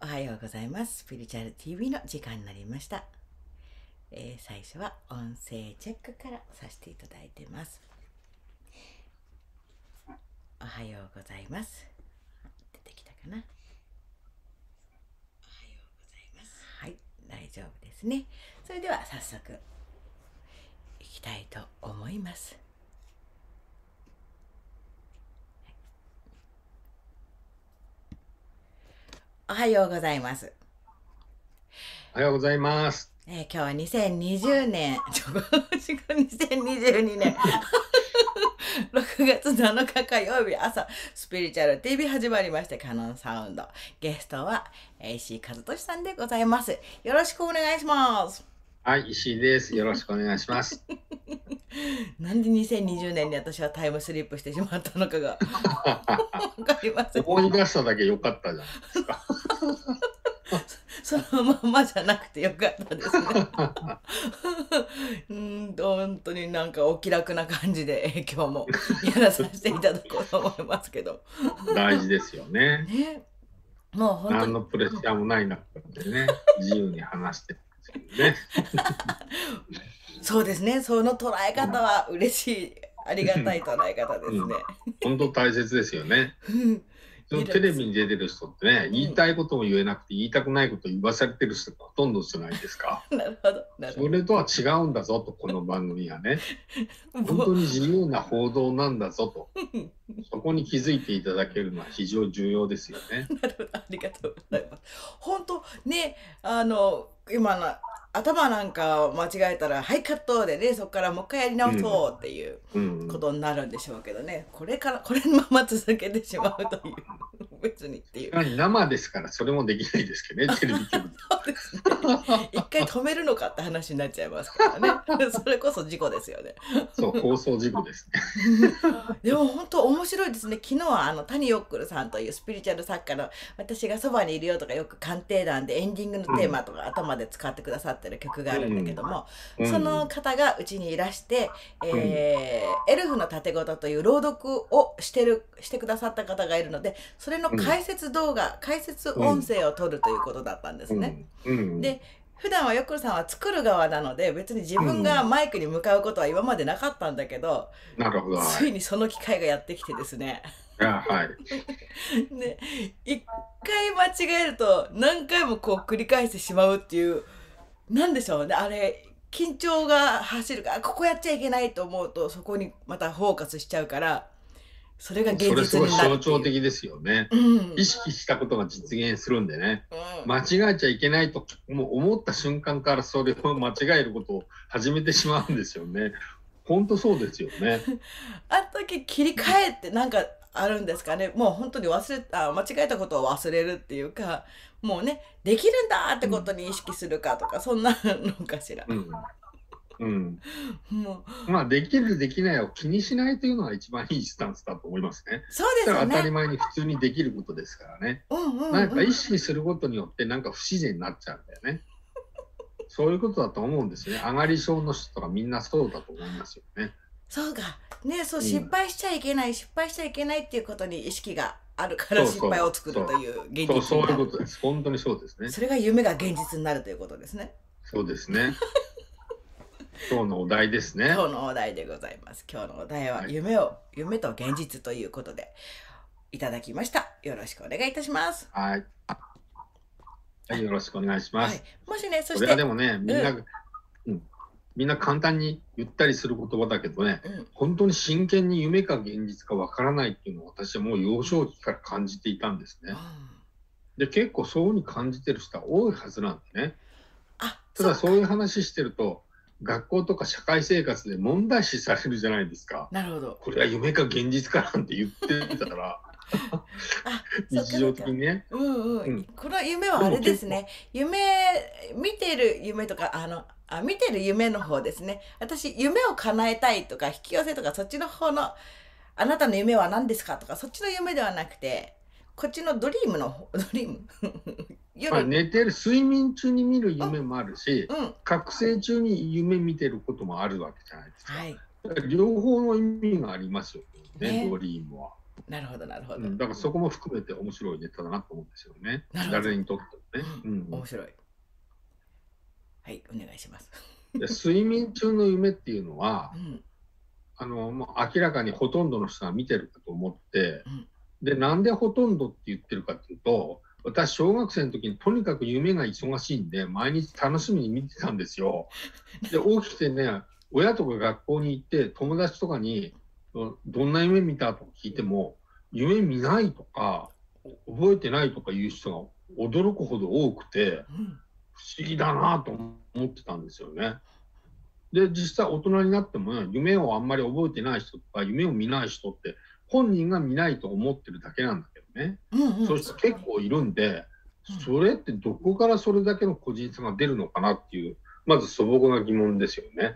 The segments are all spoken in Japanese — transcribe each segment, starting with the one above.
おはようございます。スピリチュアル TV の時間になりました。最初は音声チェックからさせていただいてます。おはようございます。出てきたかな。おはようございます。はい、大丈夫ですね。それでは早速いきたいと思います。おはようございます。 おはようございます。 今日は2020年、2022年6月7日火曜日朝、スピリチュアル TV 始まりまして、カノンサウンド。ゲストは石井和俊さんでございます。よろしくお願いします。 はい、石井です。よろしくお願いします。 なんで2020年に私はタイムスリップしてしまったのかがわかりません。 思い出しただけ良かったじゃないですか。 そのままじゃなくてよかったですね。本当になんかお気楽な感じで今日もやらさせていただこうと思いますけど。 大事ですよね。 ね、もう本当に何のプレッシャーもない中でね、自由に話してるんですけどね。 そうですね。その捉え方は嬉しい、ありがたい捉え方ですね。 本当大切ですよね。テレビに出てる人ってね、言いたいことも言えなくて、言いたくないことを言わされてる人がほとんどじゃないですか。 なるほど。 それとは違うんだぞと、この番組はね。本当に自由な報道なんだぞと。そこに気づいていただけるのは非常に重要ですよね。 なるほど。ありがとうございます。本当ね、今の頭なんか間違えたら、はい、カットでね、そこからもう一回やり直そうっていうことになるんでしょうけどね、これのまま続けてしまうという、別にっていう。 生ですから、それもできないですけどね、テレビ局で。 そうですね。一回止めるのかって話になっちゃいますからね。それこそ事故ですよね。 そう、放送事故ですね。 でも本当面白いですね。昨日は谷ヨックルさんというスピリチュアル作家の私がそばにいるよとかよく鑑定団でエンディングのテーマとか頭で使ってくださってる曲があるんだけども、その方がうちにいらして、エルフの盾事という朗読をしてくださった方がいるので、それの解説動画、解説音声を取るということだったんですね。で、普段はヨックルさんは作る側なので別に自分がマイクに向かうことは今までなかったんだけど、 なるほど。 ついにその機会がやってきてですね。 はい。 ね、一回間違えると何回もこう繰り返してしまうっていう、なんでしょうね、あれ緊張が走るから、ここやっちゃいけないと思うとそこにまたフォーカスしちゃうから、それが現実になる。 象徴的ですよね。意識したことが実現するんでね、間違えちゃいけないともう思った瞬間からそれを間違えることを始めてしまうんですよね。本当そうですよね。 あの時切り替えってなんかあるんですかね。もう本当に間違えたことを忘れるっていうか、もうね、できるんだってことに意識するかとか、そんなのかしら。 もうまあできるできないを気にしないというのが一番いいスタンスだと思いますね。 そうですよね。 当たり前に普通にできることですからね。なんか意識することによってなんか不自然になっちゃうんだよね。そういうことだと思うんですね。上がり症の人とかみんなそうだと思いますよね。 そうか。ね、そう、失敗しちゃいけない、失敗しちゃいけないっていうことに意識があるから失敗を作るという現実になる。 そういうことです。本当にそうですね。 それが夢が現実になるということですね。 そうですね。今日のお題ですね。 今日のお題でございます。今日のお題は夢と現実ということでいただきました。よろしくお願いいたします。 はい。はい、よろしくお願いします。 もしね、そしてこれはでもね、みんな簡単に言ったりする言葉だけどね、本当に真剣に夢か現実かわからないっていうのを私はもう幼少期から感じていたんですね。で、結構そういうふうに感じてる人は多いはずなんでね。ただそういう話してると、学校とか社会生活で問題視されるじゃないですか。 なるほど。 これは夢か現実かなんて言ってたら、日常的にね。 この夢はあれですね。見てる夢とか、見てる夢の方ですね。私、夢を叶えたいとか、引き寄せとか、そっちの方の、あなたの夢は何ですかとか、そっちの夢ではなくて、こっちのドリーム寝てる睡眠中に見る夢もあるし、覚醒中に夢見てることもあるわけじゃないですか。両方の意味がありますよね、ドリームは。 なるほどなるほど。 だからそこも含めて面白いネタだなと思うんですよね。誰にとってもね。 面白い。はい、お願いします。 睡眠中の夢っていうのは、もう明らかにほとんどの人が見てるかと思って、で、なんでほとんどって言ってるかっていうと、私、小学生の時にとにかく夢が忙しいんで、毎日楽しみに見てたんですよ。で、起きてね、親とか学校に行って、友達とかに、どんな夢見たとか聞いても、夢見ないとか、覚えてないとかいう人が驚くほど多くて、不思議だなと思ってたんですよね。で、実際大人になっても、ね、夢をあんまり覚えてない人とか、夢を見ない人って、本人が見ないと思ってるだけなんだけどね。そういう人結構いるんで、それってどこからそれだけの個人差が出るのかなっていう、まず素朴な疑問ですよね。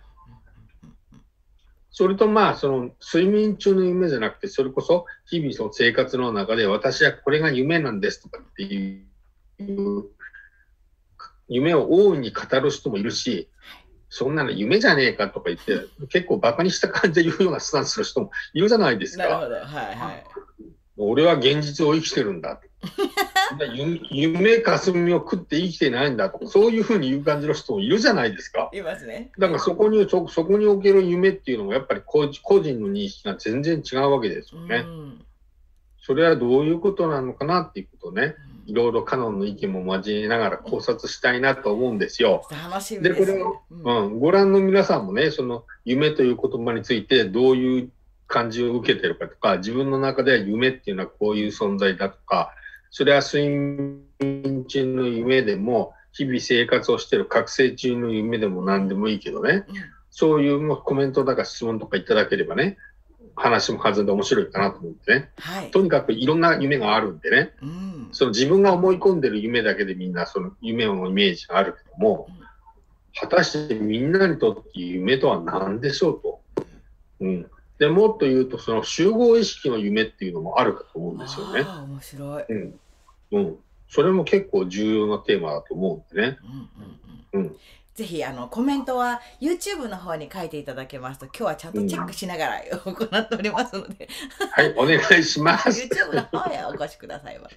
それとその睡眠中の夢じゃなくて、それこそ日々その生活の中で私はこれが夢なんですとかっていう夢を大いに語る人もいるし、そんなの夢じゃねえかとか言って、結構バカにした感じで言うようなスタンスの人もいるじゃないですか。 なるほど。はいはい。 俺は現実を生きてるんだ。夢かすみを食って生きてないんだとか、そういうふうに言う感じの人もいるじゃないですか。 いますね。 だからそこにおける夢っていうのもやっぱり個人の認識が全然違うわけですよね。それはどういうことなのかなっていうことをね、いろいろカノンの意見も交えながら考察したいなと思うんですよ。 で、 これを、ご覧の皆さんもね、その夢という言葉についてどういう感じを受けてるかとか、自分の中では夢っていうのはこういう存在だとか、それは睡眠中の夢でも、日々生活をしている覚醒中の夢でも何でもいいけどね、そういうコメントだか質問とかいただければね、話も弾んで面白いかなと思ってね、とにかくいろんな夢があるんでね、その自分が思い込んでる夢だけでみんなその夢のイメージがあるけども、果たしてみんなにとって夢とは何でしょうと。でもっと言うと、その集合意識の夢っていうのもあるかと思うんですよね。 面白い。 それも結構重要なテーマだと思うんでね。 ぜひコメントは YouTube の方に書いていただけますと、今日はちゃんとチェックしながら行っておりますので、 はい、お願いします。 YouTube の方へお越しください。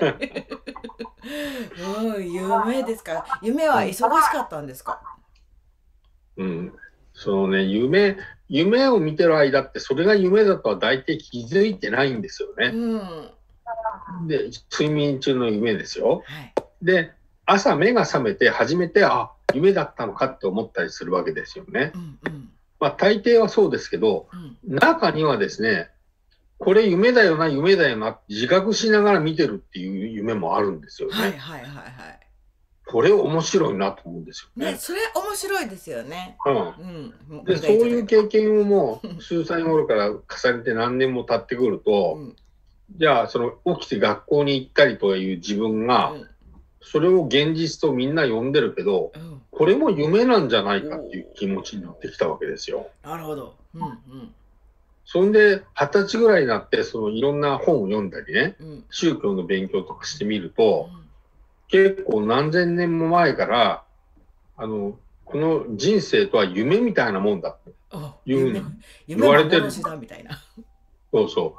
夢ですか。夢は忙しかったんですか。 そのね、夢を見てる間って、それが夢だとは大体気づいてないんですよね。で、睡眠中の夢ですよ。で、朝目が覚めて初めて、夢だったのかって思ったりするわけですよね。大抵はそうですけど、中にはですね、これ夢だよな、夢だよなって自覚しながら見てるっていう夢もあるんですよね。これ面白いなと思うんですよね。 それ面白いですよね。 で、そういう経験をもう数歳頃から重ねて何年も経ってくると、じゃあその起きて学校に行ったりという自分が、それを現実とみんな呼んでるけど、これも夢なんじゃないかっていう気持ちになってきたわけですよ。 なるほど。 そんで20歳ぐらいになってそのいろんな本を読んだりね、宗教の勉強とかしてみると、結構何千年も前からこの人生とは夢みたいなもんだというふうに言われてる。そうそう。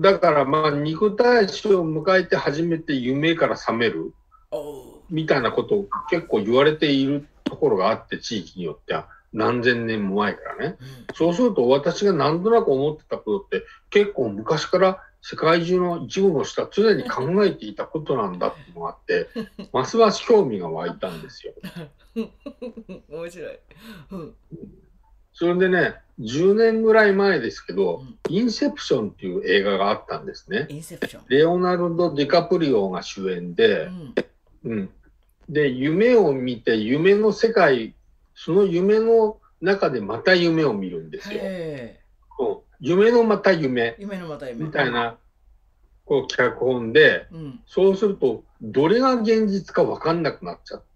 だから肉体死を迎えて初めて夢から覚めるみたいなことを結構言われているところがあって、地域によっては何千年も前からね。そうすると私がなんとなく思ってたことって結構昔から世界中の一部の人は常に考えていたことなんだっていうのがあって、ますます興味が湧いたんですよ。 面白い。 それでね、10年ぐらい前ですけど、インセプションっていう映画があったんですね。レオナルド・ディカプリオが主演で、で、夢を見て、夢の世界、その夢の中でまた夢を見るんですよ。夢のまた夢みたいな脚本で、そうするとどれが現実か分かんなくなっちゃって、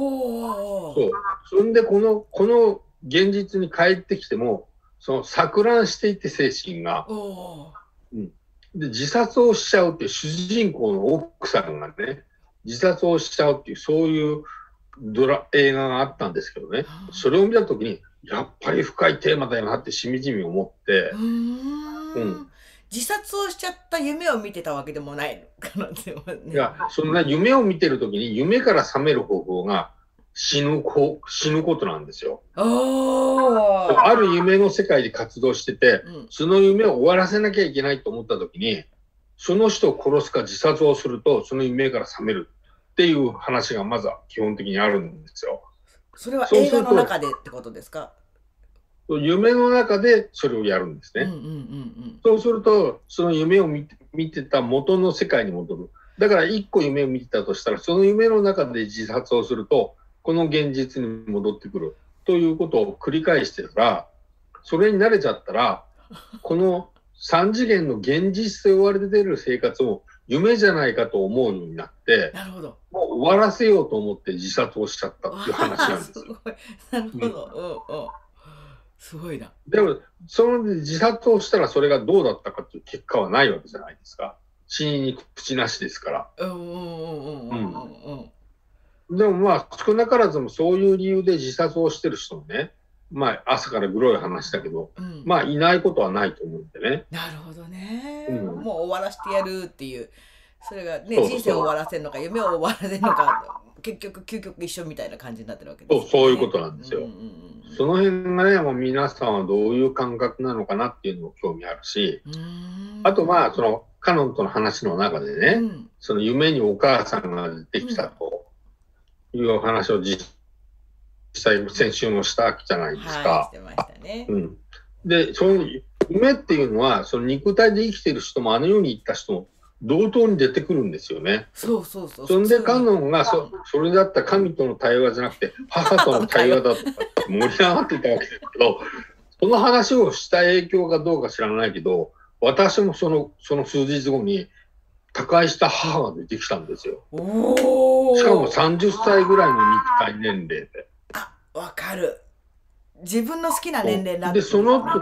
そんでこの現実に帰ってきてもその錯乱していて精神が、で自殺をしちゃうっていう主人公の奥さんがね自殺をしちゃうっていうそういう映画があったんですけどね、それを見た時にやっぱり深いテーマだよなってしみじみ思って、 自殺をしちゃった夢を見てたわけでもない可能性もね。 いや、そんな夢を見てるときに、夢から覚める方法が死ぬことなんですよ。ある夢の世界で活動してて、その夢を終わらせなきゃいけないと思ったときに、その人を殺すか自殺をすると、その夢から覚めるっていう話がまずは基本的にあるんですよ。 それは映画の中でってことですか？ 夢の中でそれをやるんですね。そうすると、その夢を見てた元の世界に戻る。だから一個夢を見てたとしたら、その夢の中で自殺をすると、この現実に戻ってくるということを繰り返してたら、それに慣れちゃったら、この3次元の現実で追われてる生活を夢じゃないかと思うようになって、 なるほど。 もう終わらせようと思って自殺をしちゃったっていう話なんですよ。 すごい。なるほど。すごいな。 でも、その自殺をしたらそれがどうだったかっていう結果はないわけじゃないですか。死に口なしですから。でもまあ、少なからずもそういう理由で自殺をしてる人もね、まあ、朝からグロい話だけど、まあ、いないことはないと思うんでね。 なるほどね。もう終わらせてやるっていう、それがね、人生を終わらせるのか、夢を終わらせるのか、結局、究極一緒みたいな感じになってるわけですね。 そういうことなんですよ。その辺がね、もう皆さんはどういう感覚なのかなっていうのも興味あるし、あとまあ、その、カノンとの話の中でね、その夢にお母さんが出てきたという話を実際先週もしたじゃないですか。 してましたね。 で、そういう夢っていうのは、その肉体で生きてる人もあの世に行った人も同等に出てくるんですよね。 そんでカノンがそれだったら神との対話じゃなくて母との対話だとか盛り上がっていたわけですけど、その話をした影響かどうか知らないけど、私もその数日後に他界した母が出てきたんですよ。しかも30歳ぐらいの肉体年齢で。 あ、わかる。自分の好きな年齢なんで、そ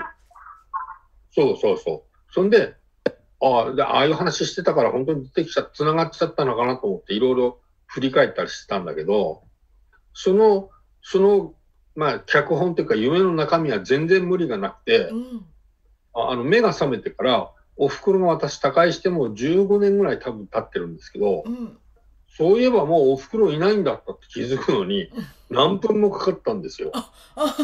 んで、ああいう話してたから本当に出てきちゃつながっちゃったのかなと思っていろいろ振り返ったりしてたんだけど、そのまあ脚本というか夢の中身は全然無理がなくて、目が覚めてからおふくろが私他界してもう15年ぐらい多分経ってるんですけど、そういえばもうおふくろいないんだったって気づくのに何分もかかったんですよ。 わ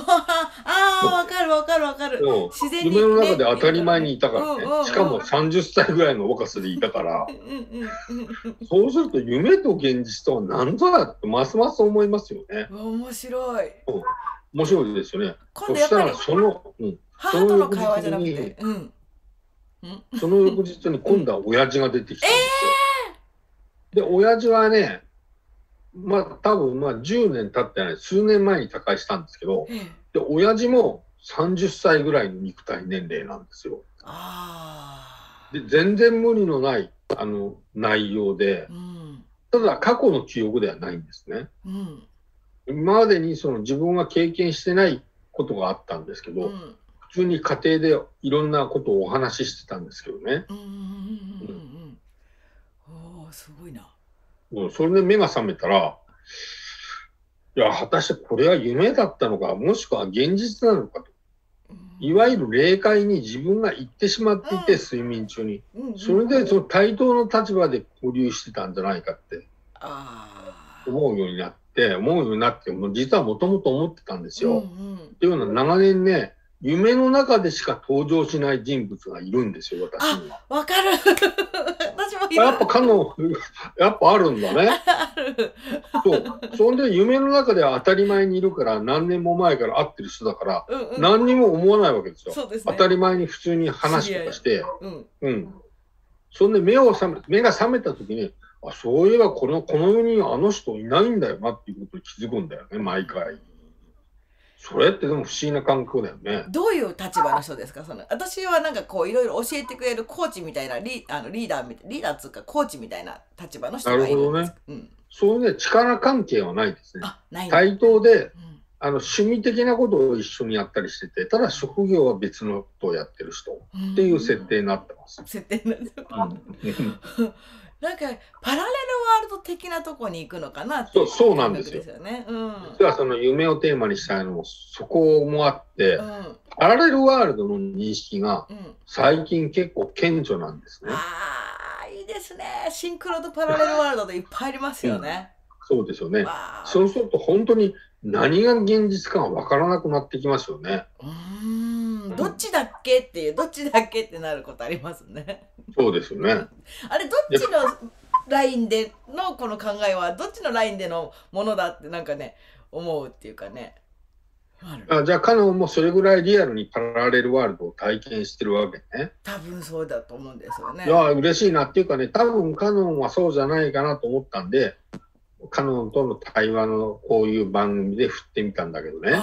かる。 自然に、夢の中で当たり前にいたからね。しかも30歳ぐらいの若さでいたから。そうすると夢と現実とは何ぞだってますます思いますよね。 面白い。 面白いですよね。 そしたら母との会話じゃなくて、 その翌日に今度は親父が出てきたんですよ。で、親父はね、まあ多分10年経ってない、数年前に他界したんですけど、で、親父も30歳ぐらいの肉体年齢なんですよ。で、全然無理のない、内容で、ただ過去の記憶ではないんですね。今までにその自分が経験してないことがあったんですけど、普通に家庭でいろんなことをお話ししてたんですけどね。 すごいな。 それで目が覚めたら、いや、果たしてこれは夢だったのか、もしくは現実なのかと。いわゆる霊界に自分が行ってしまっていて、睡眠中に。それでその対等の立場で交流してたんじゃないかって思うようになって、実はもともと思ってたんですよ。っていうのは長年ね、夢の中でしか登場しない人物がいるんですよ、私には。 わかる。私もいる。 やっぱあるんだね。そんで夢の中では当たり前にいるから、何年も前から会ってる人だから、何にも思わないわけですよ。当たり前に普通に話とかして。そんで目が覚めた時に、そういえばこの世にあの人いないんだよなっていうことに気づくんだよね、毎回。それってでも不思議な感覚だよね。 どういう立場の人ですか？私はなんかこういろいろ教えてくれるコーチみたいなリーダーつうかコーチみたいな立場の人がいるんです。 なるほどね。そうね、力関係はないですね。 ない。 対等で、趣味的なことを一緒にやったりしてて、ただ職業は別のことをやってる人っていう設定になってます。 設定なんですよ。なんかパラレルワールド的なとこに行くのかなってそうなんですよ。 ね。 実はその夢をテーマにしたいのもそこもあって、パラレルワールドの認識が最近結構顕著なんですね。 いいですね。シンクロとパラレルワールドでいっぱいありますよね。 そうですよね。そうすると本当に何が現実かが分からなくなってきますよね。 どっちだっけっていう、どっちだっけってなることありますね。 そうですよね。 あれどっちのラインでのこの考えはどっちのラインでのものだってなんかね思うっていうかね。 じゃあカノンもそれぐらいリアルにパラレルワールドを体験してるわけね。 多分そうだと思うんですよね。 いや嬉しいなっていうかね、多分カノンはそうじゃないかなと思ったんで、カノンとの対話のこういう番組で振ってみたんだけどね。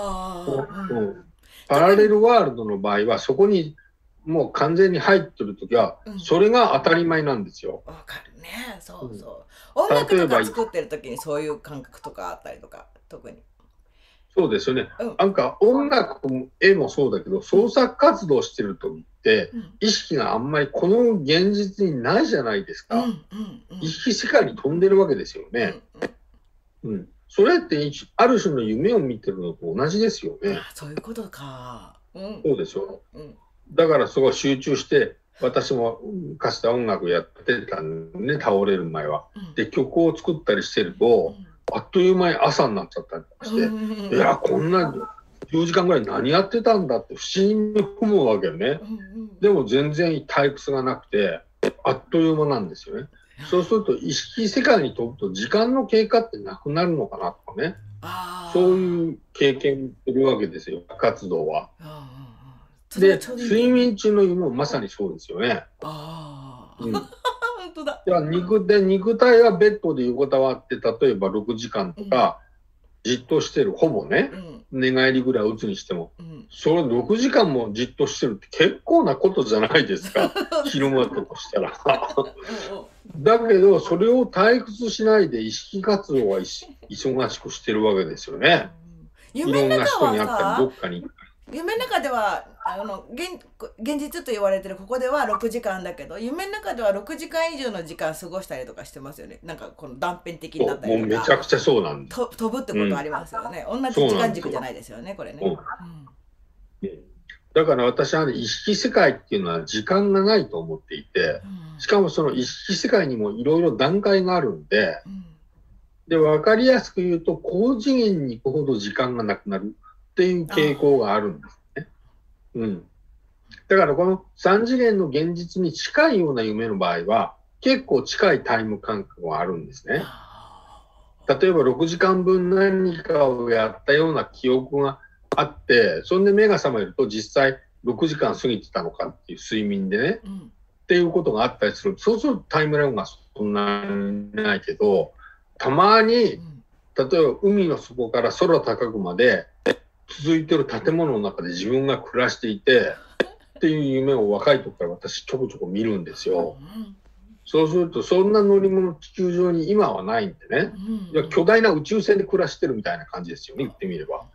パラレルワールドの場合はそこにもう完全に入ってる時はそれが当たり前なんですよ。 わかるね。そうそう。音楽とか作ってる時にそういう感覚とかあったりとか特に。 そうですよね。なんか音楽も絵もそうだけど創作活動してる時って意識があんまりこの現実にないじゃないですか。意識世界に飛んでるわけですよね。それってある種の夢を見てるのと同じですよね。 そういうことか。 そうでしょ。だからすごい集中して私もかつて音楽やってたんでね、倒れる前は。で曲を作ったりしてるとあっという間に朝になっちゃったりして、いやこんな10時間ぐらい何やってたんだって不思議に思うわけよね。でも全然退屈がなくてあっという間なんですよね。そうすると意識世界に飛ぶと時間の経過ってなくなるのかなとかね、そういう経験するわけですよ、活動は。で睡眠中の夢もまさにそうですよね。 本当だ。 肉体はベッドで横たわって例えば6時間とかじっとしてる、ほぼね、寝返りぐらい打つにしても、それ6時間もじっとしてるって結構なことじゃないですか昼間とかしたらだけどそれを退屈しないで意識活動は忙しくしてるわけですよね。いろんな人に会ったりどっかに行ったり。 夢の中では現実と言われてるここでは6時間だけど夢の中では6時間以上の時間過ごしたりとかしてますよね。なんかこの断片的になったりとか。 もうめちゃくちゃそうなんです。 飛ぶってことありますよね。同じ時間軸じゃないですよねこれね。 だから私はね、意識世界っていうのは時間がないと思っていて、しかもその意識世界にもいろいろ段階があるんで、分かりやすく言うと高次元に行くほど時間がなくなるっていう傾向があるんですね。だからこの3次元の現実に近いような夢の場合は結構近いタイム感覚があるんですね。例えば6時間分何かをやったような記憶があって、そんで目が覚めると実際6時間過ぎてたのかっていう睡眠でね、っていうことがあったりする。そうするとタイムラグがそんなにないけど、たまに例えば海の底から空高くまで続いてる建物の中で自分が暮らしていてっていう夢を若い時から私ちょこちょこ見るんですよ。そうするとそんな乗り物地球上に今はないんでね、巨大な宇宙船で暮らしてるみたいな感じですよね、言ってみれば。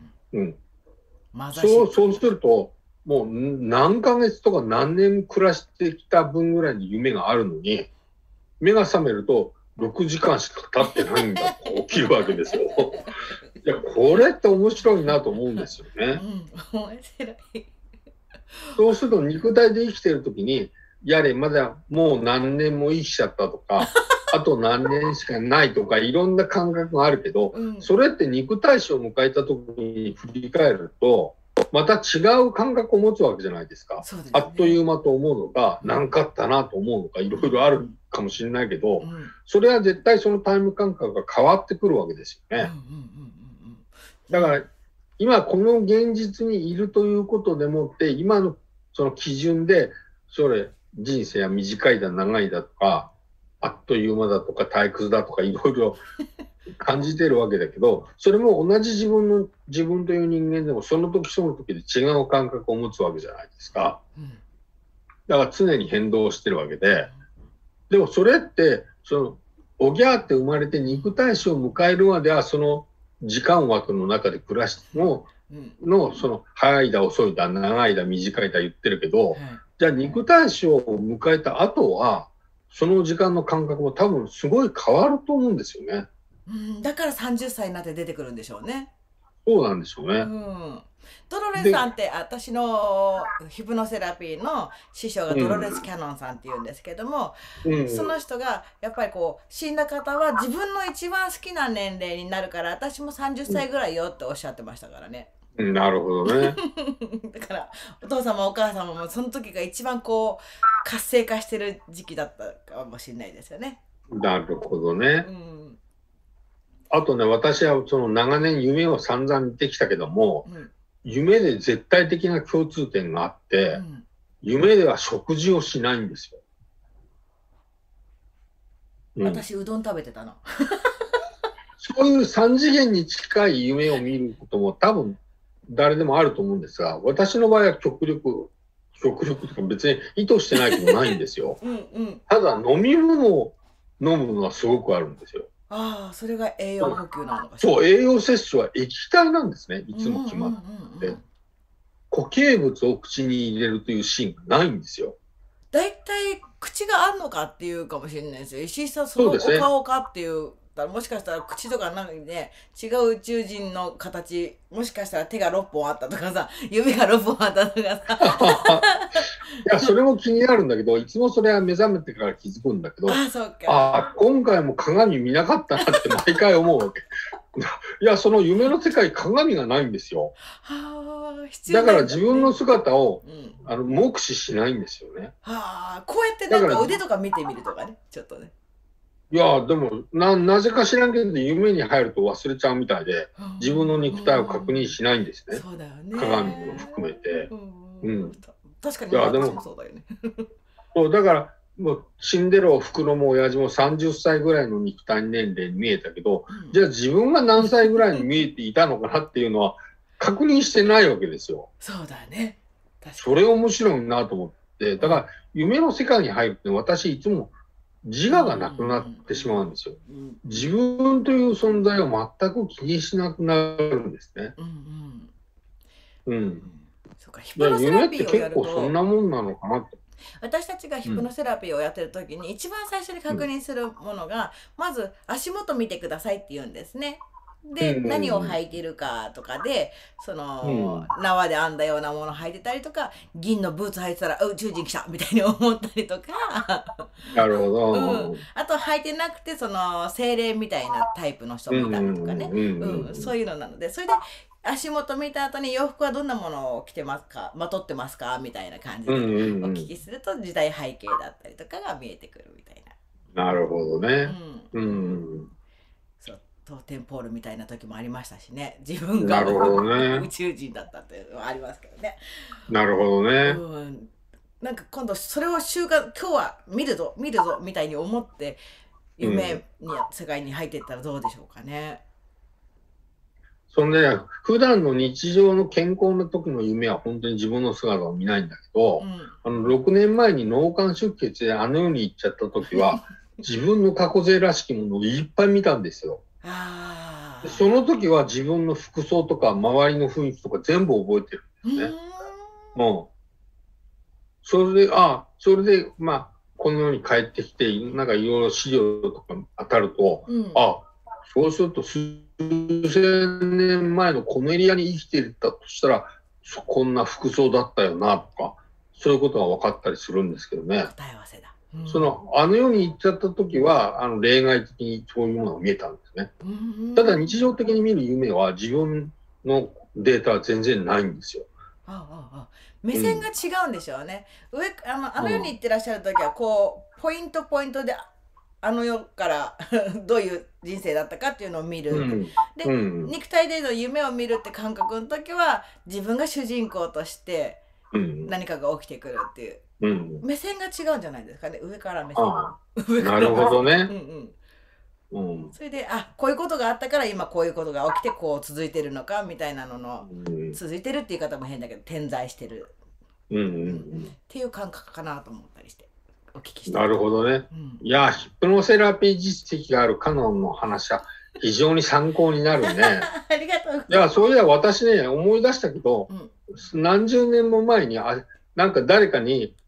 そうするともう何ヶ月とか何年暮らしてきた分ぐらいの夢があるのに目が覚めると6時間しか経ってないんだと起きるわけですよ。いやこれって面白いなと思うんですよね。 面白い。 そうすると肉体で生きてる時にやれまだもう何年も生きちゃったとかあと何年しかないとかいろんな感覚があるけど、それって肉体死を迎えた時に振り返るとまた違う感覚を持つわけじゃないですか。あっという間と思うのか何かあったなと思うのかいろいろあるかもしれないけど、それは絶対そのタイム感覚が変わってくるわけですよね。だから今この現実にいるということでもって今のその基準でそれ人生は短いだ長いだとかあっという間だとか退屈だとかいろいろ感じてるわけだけど、それも同じ自分という人間でもその時その時で違う感覚を持つわけじゃないですか。だから常に変動してるわけで、でもそれってそのおぎゃーって生まれて肉体死を迎えるまではその時間枠の中で暮らしてもその早いだ遅いだ長いだ短いだ言ってるけど、じゃあ肉体死を迎えた後はその時間の感覚も多分すごい変わると思うんですよね。 だから30歳になって出てくるんでしょうね。 そうなんでしょうね。 ドロレスさんって私のヒプノセラピーの師匠がドロレス・キャノンさんっていうんですけども、その人がやっぱりこう死んだ方は自分の一番好きな年齢になるから私も30歳ぐらいよっておっしゃってましたからね。 なるほどね。 だからお父様お母様もその時が一番こう活性化してる時期だったかもしれないですよね。 なるほどね。あとね、私はその長年夢を散々見てきたけども、夢で絶対的な共通点があって、夢では食事をしないんですよ。 私うどん食べてたの。 そういう3次元に近い夢を見ることも多分誰でもあると思うんですが、私の場合は極力とか別に意図してないことないんですよ。ただ飲み物を飲むのはすごくあるんですよ。 ああ、それが栄養補給なのかしら。そう、栄養摂取は液体なんですね。いつも決まって。固形物を口に入れるというシーンがないんですよ。 だいたい口があんのかっていうかもしれないですよ。石井さん、そのお顔かっていう。もしかしたら口とかなんかね、違う宇宙人の形、もしかしたら手が6本あったとかさ、指が6本あったとかさ。 いや、それも気になるんだけど、いつもそれは目覚めてから気づくんだけど、今回も鏡見なかったなって毎回思うわけ。いや、その夢の世界、鏡がないんですよ。だから自分の姿を、目視しないんですよね。 こうやってなんか腕とか見てみるとかね、ちょっとね。 いや、でもなぜか知らんけど夢に入ると忘れちゃうみたいで、自分の肉体を確認しないんですね。 そうだよね。 鏡も含めて。 確かに。 いや、でもそうだよね。 そうだからもう死んでるおふくろも親父も30歳ぐらいの肉体年齢に見えたけど、じゃあ自分が何歳ぐらいに見えていたのかなっていうのは確認してないわけですよ。 そうだね。 それ面白いなと思って、だから夢の世界に入るって私いつも自我がなくなってしまうんですよ。自分という存在を全く気にしなくなるんですね。夢って結構そんなもんなのかなと。 私たちがヒプノセラピーをやってる時に一番最初に確認するものが、まず足元見てくださいって言うんですね。で、何を履いてるかとかで、その、縄で編んだようなもの履いてたりとか、銀のブーツ履いてたら宇宙人来たみたいに思ったりとか。 なるほど。 あと履いてなくて、その精霊みたいなタイプの人もいたりとかね。そういうのなので、それで足元見た後に洋服はどんなものを着てますか、まとってますかみたいな感じでお聞きすると時代背景だったりとかが見えてくるみたいな。なるほどね。 トーテンポールみたいな時もありましたしね。自分が宇宙人だったっていうのはありますけどね。 なるほどね。 なんか今度それを今日は見るぞみたいに思って夢に世界に入っていったらどうでしょうかね。 そんで普段の日常の健康な時の夢は本当に自分の姿を見ないんだけど、6年前に脳幹出血であの世に行っちゃった時は自分の過去勢らしきものをいっぱい見たんですよ。その時は自分の服装とか周りの雰囲気とか全部覚えてるんですね。それでまあこの世に帰ってきてなんかいろいろ資料とか当たると、そうすると数千年前のこのエリアに生きていたとしたらこんな服装だったよなとかそういうことが分かったりするんですけどね。 答え合わせだ。 あの世に行っちゃった時は例外的にそういうものが見えたんですね。ただ日常的に見る夢は自分のデータは全然ないんですよ。 目線が違うんでしょうね。あの世に行ってらっしゃる時はこうポイントであの世からどういう人生だったかっていうのを見る。で、肉体での夢を見るって感覚の時は自分が主人公として何かが起きてくるっていう。目線が違うんじゃないですかね。上から目線。 なるほどね。 それでこういうことがあったから今こういうことが起きてこう続いてるのかみたいなのの、続いてるっていう言い方も変だけど点在してるっていう感覚かなと思ったりしてお聞きして。 なるほどね。いやヒプノセラピー実績があるカノンの話は非常に参考になるね。 ありがとう。 いやそういや私ね思い出したけど、何十年も前になんか誰かに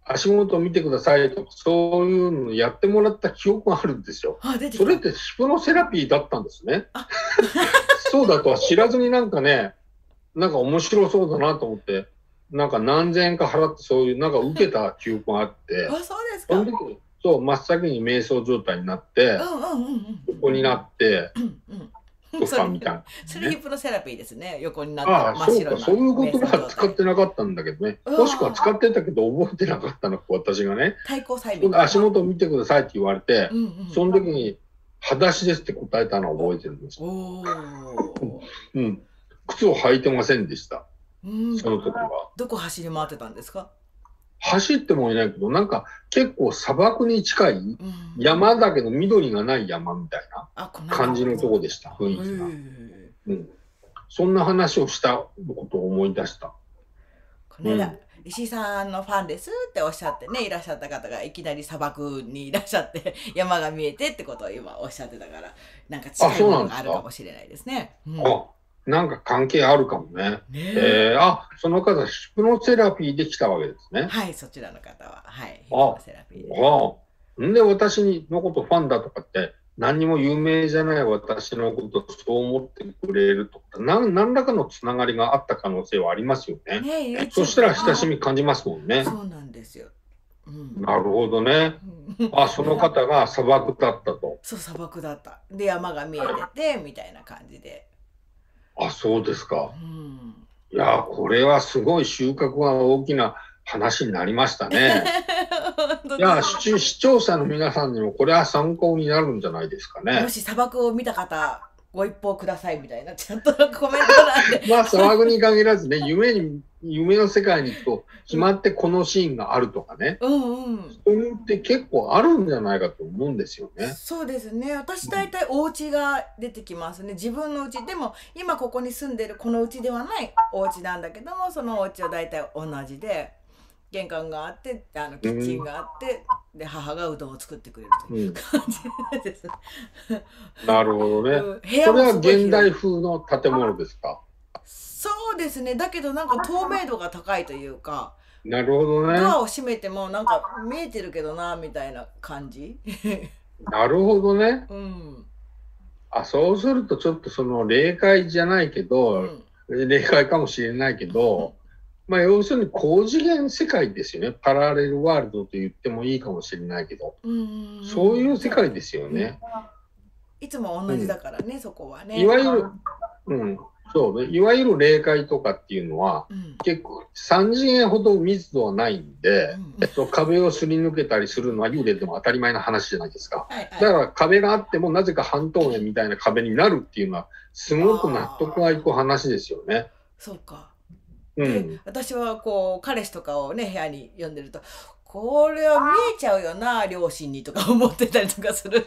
足元を見てくださいとか、そういうのをやってもらった記憶があるんですよ。それってヒプノセラピーだったんですね。そうだとは知らずになんかね、なんか面白そうだなと思って、なんか何千円か払ってそういうなんか受けた記憶があって、 そうですか。 その時そう真っ先に瞑想状態になって、横になって、とかみたいな、ね。 それヒプノセラピーですね。横になって真っ白な。そうか、そういうことは使ってなかったんだけどね。もしくは使ってたけど覚えてなかったのか、私がね。 対抗催眠。 足元を見てくださいって言われて、その時に、裸足ですって答えたのを覚えてるんですよ。うん。靴を履いてませんでした。その時は。 どこ走り回ってたんですか？ 走ってもいないけど、なんか結構砂漠に近い山だけど緑がない山みたいな感じのとこでした、雰囲気が。うん、そんな話をしたことを思い出した。 この間、石井さんのファンですっておっしゃってね、いらっしゃった方がいきなり砂漠にいらっしゃって山が見えてってことを今おっしゃってたから、なんか近いものがあるかもしれないですね。 なんか関係あるかもね。その方、ヒプノセラピーで来たわけですね。 はい、そちらの方は。はい、ヒプノセラピーで。 んで私のことファンだとかって、何にも有名じゃない私のことそう思ってくれるとか、何らかのつながりがあった可能性はありますよね。そしたら親しみ感じますもんね。 そうなんですよ。 なるほどね。その方が砂漠だったと。 そう、砂漠だった。で、山が見えてて、みたいな感じで。 そうですか。いや、これはすごい収穫が大きな話になりましたね。いや、視聴者の皆さんにもこれは参考になるんじゃないですかね。 もし砂漠を見た方、ご一報くださいみたいな、ちゃんとコメントなんで。 砂漠に限らずね、夢の世界に行くと、決まってこのシーンがあるとかね。そういうって結構あるんじゃないかと思うんですよね。 そうですね。私大体お家が出てきますね。自分の家でも、今ここに住んでるこの家ではないお家なんだけども、そのお家は大体同じで、玄関があって、キッチンがあって、で母がうどんを作ってくれるという感じです。 なるほどね。それは現代風の建物ですか？ そうですね。だけどなんか透明度が高いというか、 なるほどね。 ドアを閉めてもなんか見えてるけどなみたいな感じ。 なるほどね。そうするとちょっとその霊界じゃないけど、霊界かもしれないけど、要するに高次元世界ですよね。パラレルワールドと言ってもいいかもしれないけど、そういう世界ですよね。 いつも同じだからね、そこはね。 いわゆる、そうね。いわゆる霊界とかっていうのは、結構3次元ほど密度はないんで、壁をすり抜けたりするのは幽霊でも当たり前な話じゃないですか。だから壁があってもなぜか半透明みたいな壁になるっていうのは、すごく納得がいく話ですよね。 そうか。私はこう彼氏とかをね部屋に呼んでるとこれは見えちゃうよな両親にとか思ってたりとかする。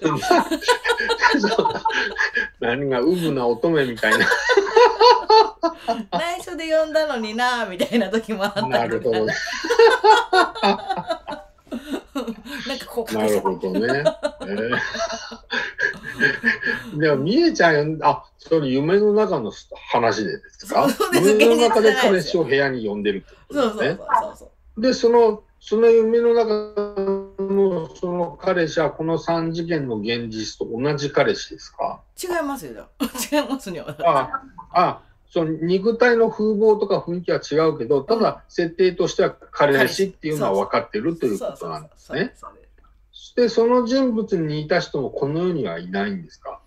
何がウブな乙女みたいな。 内緒で呼んだのになみたいな時もあったりとか。 なるほどね。 なんかこうなるほどね。でも見えちゃうよ。それ夢の中の話でですか？夢の中で彼氏を部屋に呼んでるってことですね。で、その夢の中のその彼氏はこの3次元の現実と同じ彼氏ですか？ 違いますよ。違いますよ。 その肉体の風貌とか雰囲気は違うけど、ただ設定としては彼氏っていうのは分かってるということなんですね。で、その人物に似た人もこの世にはいないんですか？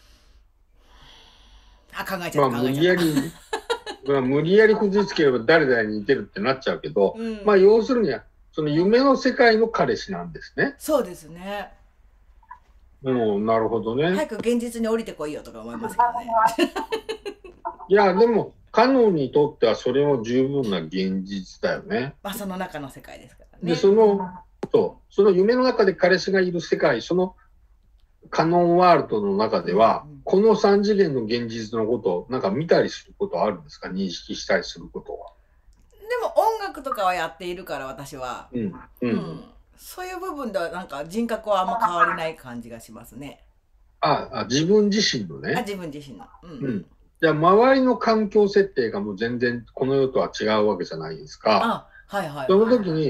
考えちゃった。 無理やりこじつければ誰々に似てるってなっちゃうけど、要するにはその夢の世界の彼氏なんですね。 そうですね。 なるほどね。 早く現実に降りてこいよとか思いますけどね。 いや、でもカノンにとってはそれも十分な現実だよね。 その中の世界ですからね。 で、その夢の中で彼氏がいる世界、そのカノンワールドの中では、この3次元の現実のことをなんか見たりすることはあるんですか？認識したりすることは。 でも音楽とかはやっているから私は、そういう部分ではなんか人格はあんま変わりない感じがしますね。 自分自身のね。 自分自身の。 じゃあ周りの環境設定がもう全然この世とは違うわけじゃないですか。その時に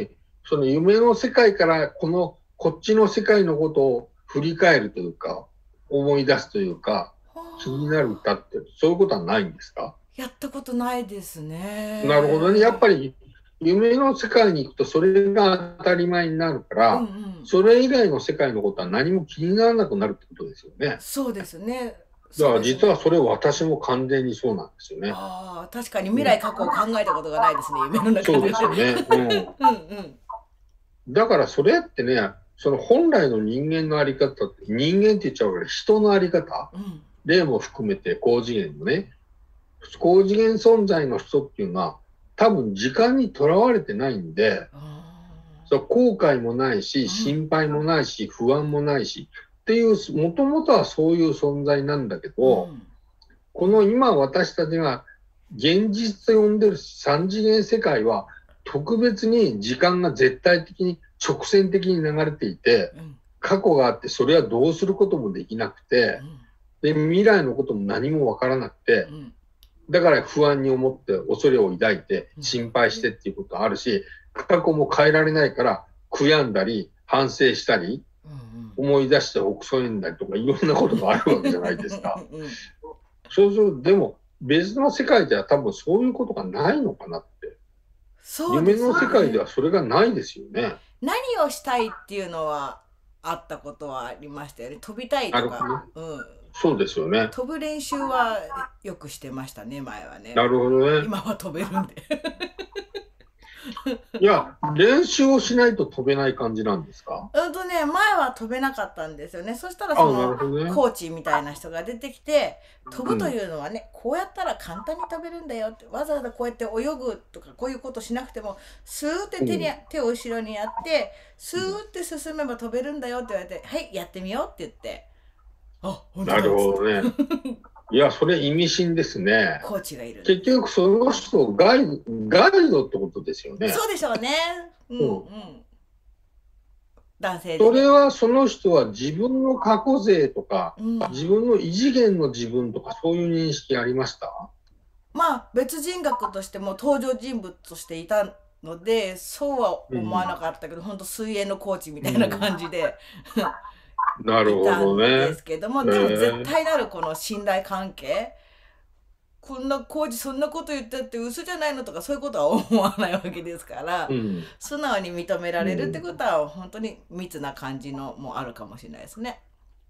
その夢の世界からこっちの世界のことを振り返るというか、思い出すというか、気になる歌って、そういうことはないんですか？ やったことないですね。 なるほどね。やっぱり夢の世界に行くとそれが当たり前になるから、それ以外の世界のことは何も気にならなくなるってことですよね。 そうですね。 だから実はそれ私も完全にそうなんですよね。 ああ、確かに未来過去を考えたことがないですね、夢の中で。 そうですよね。だからそれってね、その本来の人間のあり方って、人間って言っちゃうから人のあり方、例も含めて高次元のね、高次元存在の人っていうのは多分時間にとらわれてないんで、後悔もないし、心配もないし、不安もないしっていう、もともとはそういう存在なんだけど、この今私たちが現実と呼んでる三次元世界は特別に時間が絶対的に直線的に流れていて、過去があってそれはどうすることもできなくて、で未来のことも何もわからなくて、だから不安に思って恐れを抱いて心配してっていうことあるし、過去も変えられないから悔やんだり反省したり、思い出してほくそ笑んだりとかいろんなことがあるわけじゃないですか。そうするとでも別の世界では多分そういうことがないのかなって。夢の世界ではそれがないですよね。 何をしたいっていうのはあったことはありましたよね。飛びたいとか。 そうですよね。 飛ぶ練習はよくしてましたね、前はね。 なるほどね。 今は飛べるんで。 いや、練習をしないと飛べない感じなんですか？ 前は飛べなかったんですよね。そしたらコーチみたいな人が出てきて、飛ぶというのはね、こうやったら簡単に飛べるんだよって、わざわざこうやって泳ぐとかこういうことしなくても、スーって手を後ろにやって、スーって進めば飛べるんだよって言われて、はい、やってみようって言って。 なるほどね。いや、それ意味深ですね。 コーチがいる。 結局その人ガイドってことですよね。 そうでしょうね。男性で。 それはその人は自分の過去勢とか、自分の異次元の自分とかそういう認識ありました？ まあ別人格としても登場人物としていたので、そうは思わなかったけど、本当水泳のコーチみたいな感じで。 なるほどね。 ですけども、でも絶対なるこの信頼関係、こんなコーチそんなこと言ったって嘘じゃないのとかそういうことは思わないわけですから、素直に認められるってことは本当に密な感じのもあるかもしれないですね。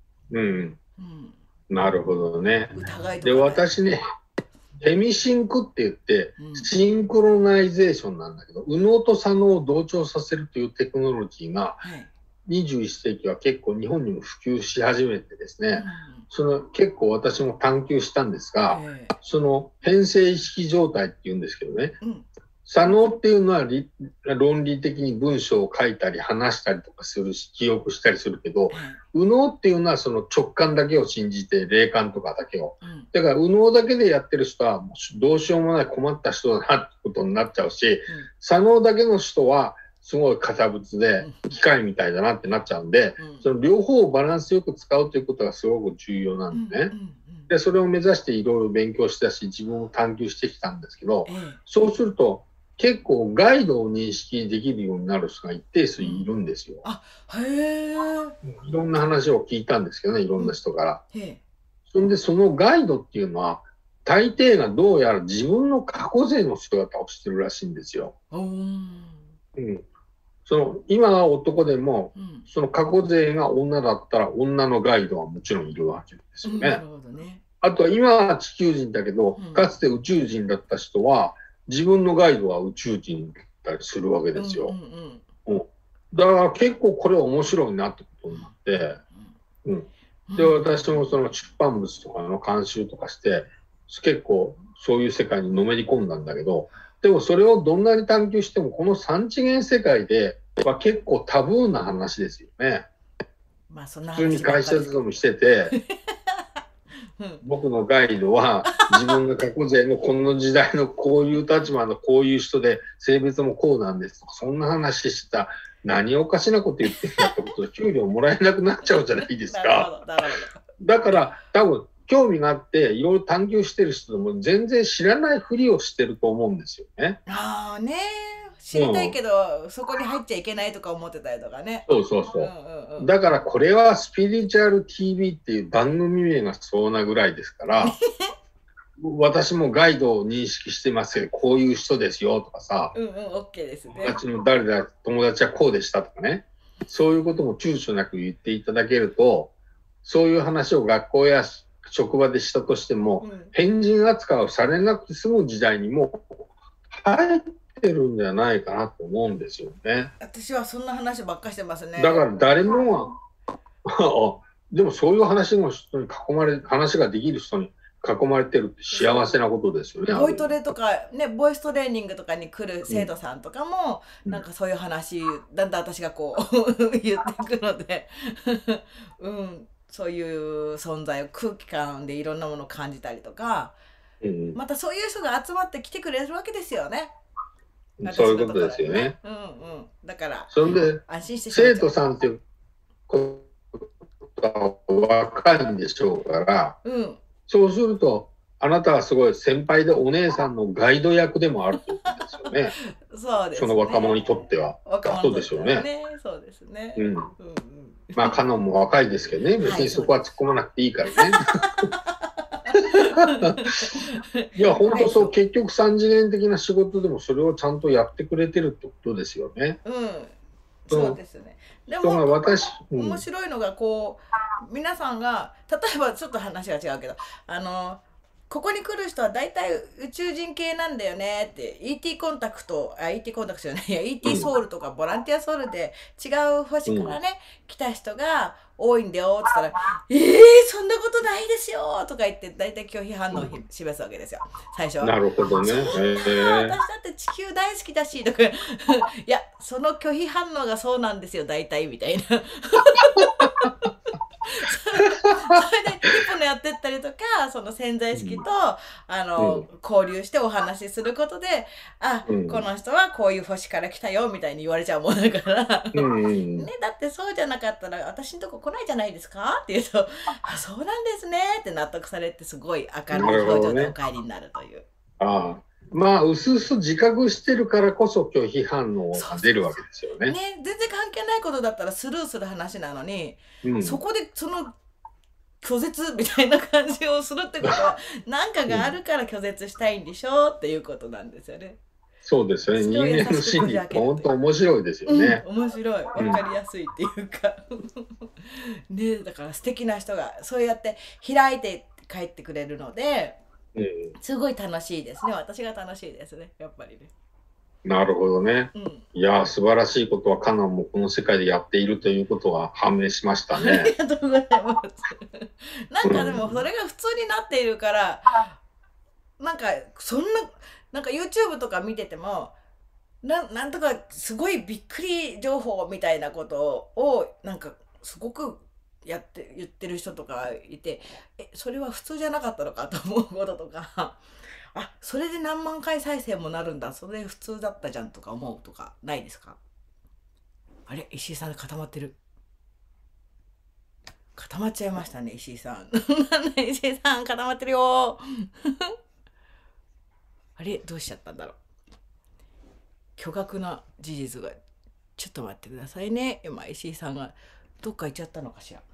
なるほどね。で、私ね、ヘミシンクって言って、シンクロナイゼーションなんだけど、右脳と左脳を同調させるというテクノロジーが、21世紀は結構日本にも普及し始めてですね、結構私も探求したんですが、その変性意識状態っていうんですけどね、左脳っていうのは論理的に文章を書いたり話したりとかするし、記憶したりするけど、右脳っていうのはその直感だけを信じて、霊感とかだけを。だから右脳だけでやってる人はどうしようもない困った人だなってことになっちゃうし、左脳だけの人はすごい堅物で機械みたいだなってなっちゃうんで、その両方をバランスよく使うということがすごく重要なんでね。で、それを目指していろいろ勉強したし、自分を探求してきたんですけど、そうすると結構ガイドを認識できるようになる人が一定数いるんですよ。いろんな話を聞いたんですけどね、いろんな人から。そんで、そのガイドっていうのは、大抵がどうやら自分の過去勢の姿をしてるらしいんですよ。今は男でも、その過去勢が女だったら女のガイドはもちろんいるわけですよね。あとは今は地球人だけど、かつて宇宙人だった人は自分のガイドは宇宙人だったりするわけですよ。だから結構これは面白いなってことになって、で私もその出版物とかの監修とかして結構そういう世界にのめり込んだんだけど、でもそれをどんなに探求してもこの3次元世界では結構タブーな話ですよね。普通に会社勤めしてて僕のガイドは自分の過去勢のこの時代のこういう立場のこういう人で性別もこうなんですとか、そんな話した何おかしなこと言ってんだってことで給料もらえなくなっちゃうじゃないですか。だから多分興味があっていろいろ探求してる人でも全然知らないふりをしてると思うんですよね。 知りたいけど、そこに入っちゃいけないとか思ってたりとかね。 そうそうそう。だからこれはスピリチュアル TV っていう番組名がそうなぐらいですから、私もガイドを認識してますけど、こういう人ですよとかさ、 OK ですね。 友達の誰だ、友達はこうでしたとかね、そういうことも躊躇なく言っていただけると、そういう話を学校や職場でしたとしても、変人扱いをされなくて済む時代にも入ってるんじゃないかなと思うんですよね。 私はそんな話ばっかしてますね。 だから誰もがでもそういう話の人に囲まれ、話ができる人に囲まれてるって幸せなことですよね。 ボイトレとかね、ボイストレーニングとかに来る生徒さんとかも、なんかそういう話だんだん私がこう言っていくのでそういう存在を空気感でいろんなものを感じたりとか、またそういう人が集まってきてくれるわけですよね。 そういうことですよね。 だからそれで安心して生徒さんっていうことは若いんでしょうから、そうするとあなたはすごい先輩でお姉さんのガイド役でもあるということですよね。 そうですね。 その若者にとっては。そうでしょうね。 そうですね。 まあカノンも若いですけどね、別にそこは突っ込まなくていいからね。いや本当そう、結局3次元的な仕事でもそれをちゃんとやってくれてるってことですよね。 そうですね。でも面白いのがこう皆さんが例えばちょっと話が違うけどここに来る人は大体宇宙人系なんだよねって ET コンタクトじゃないや ET ソウルとかボランティアソウルで違う星からね、来た人が多いんだよって言ったら「そんなことないですよ」とか言って大体拒否反応を示すわけですよ最初は。 なるほどね。 私だって地球大好きだしとかいやその拒否反応がそうなんですよ大体みたいな。それでヒプノやってったりとかその潜在意識と、交流してお話しすることでこの人はこういう星から来たよみたいに言われちゃうもんだからだってそうじゃなかったら私のとこ来ないじゃないですかって言うとそうなんですねって納得されてすごい明るい表情でお帰りになるという。 まあうすうす自覚してるからこそ拒否反応が出るわけですよね。 全然関係ないことだったらスルーする話なのに、そこでその拒絶みたいな感じをするってことは何かがあるから拒絶したいんでしょっていうことなんですよね。 そうですよね。人間の心理って本当面白いですよね。 面白い、分かりやすいっていうかね、だから素敵な人がそうやって開いて帰ってくれるので。すごい楽しいですね。私が楽しいですね。やっぱりね。 なるほどね。いや素晴らしいことはカナンもこの世界でやっているということは判明しましたね。 ありがとうございます。なんかでもそれが普通になっているから、なんかそんなんか YouTube とか見ててもなんとかすごいびっくり情報みたいなことをなんかすごく言ってる人とかいてそれは普通じゃなかったのかと思うこととかそれで何万回再生もなるんだそれ普通だったじゃんとか思うとかないですか？あれ石井さん固まってる固まっちゃいましたね石井さん石井さん固まってるよあれどうしちゃったんだろう巨額な事実がちょっと待ってくださいね今石井さんがどっか行っちゃったのかしら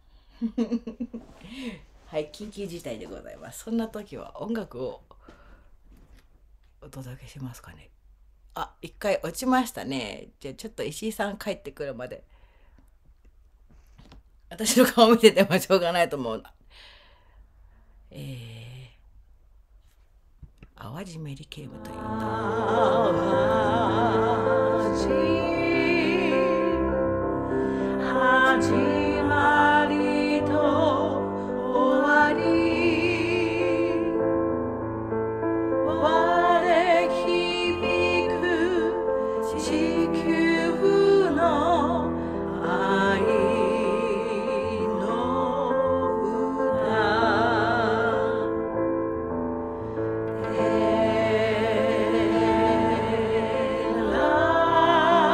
はい緊急事態でございます。そんな時は音楽をお届けしますかね。一回落ちましたね。じゃあちょっと石井さん帰ってくるまで私の顔見ててもしょうがないと思う。淡路メリケームという始まりと終わり我響く地球の愛の歌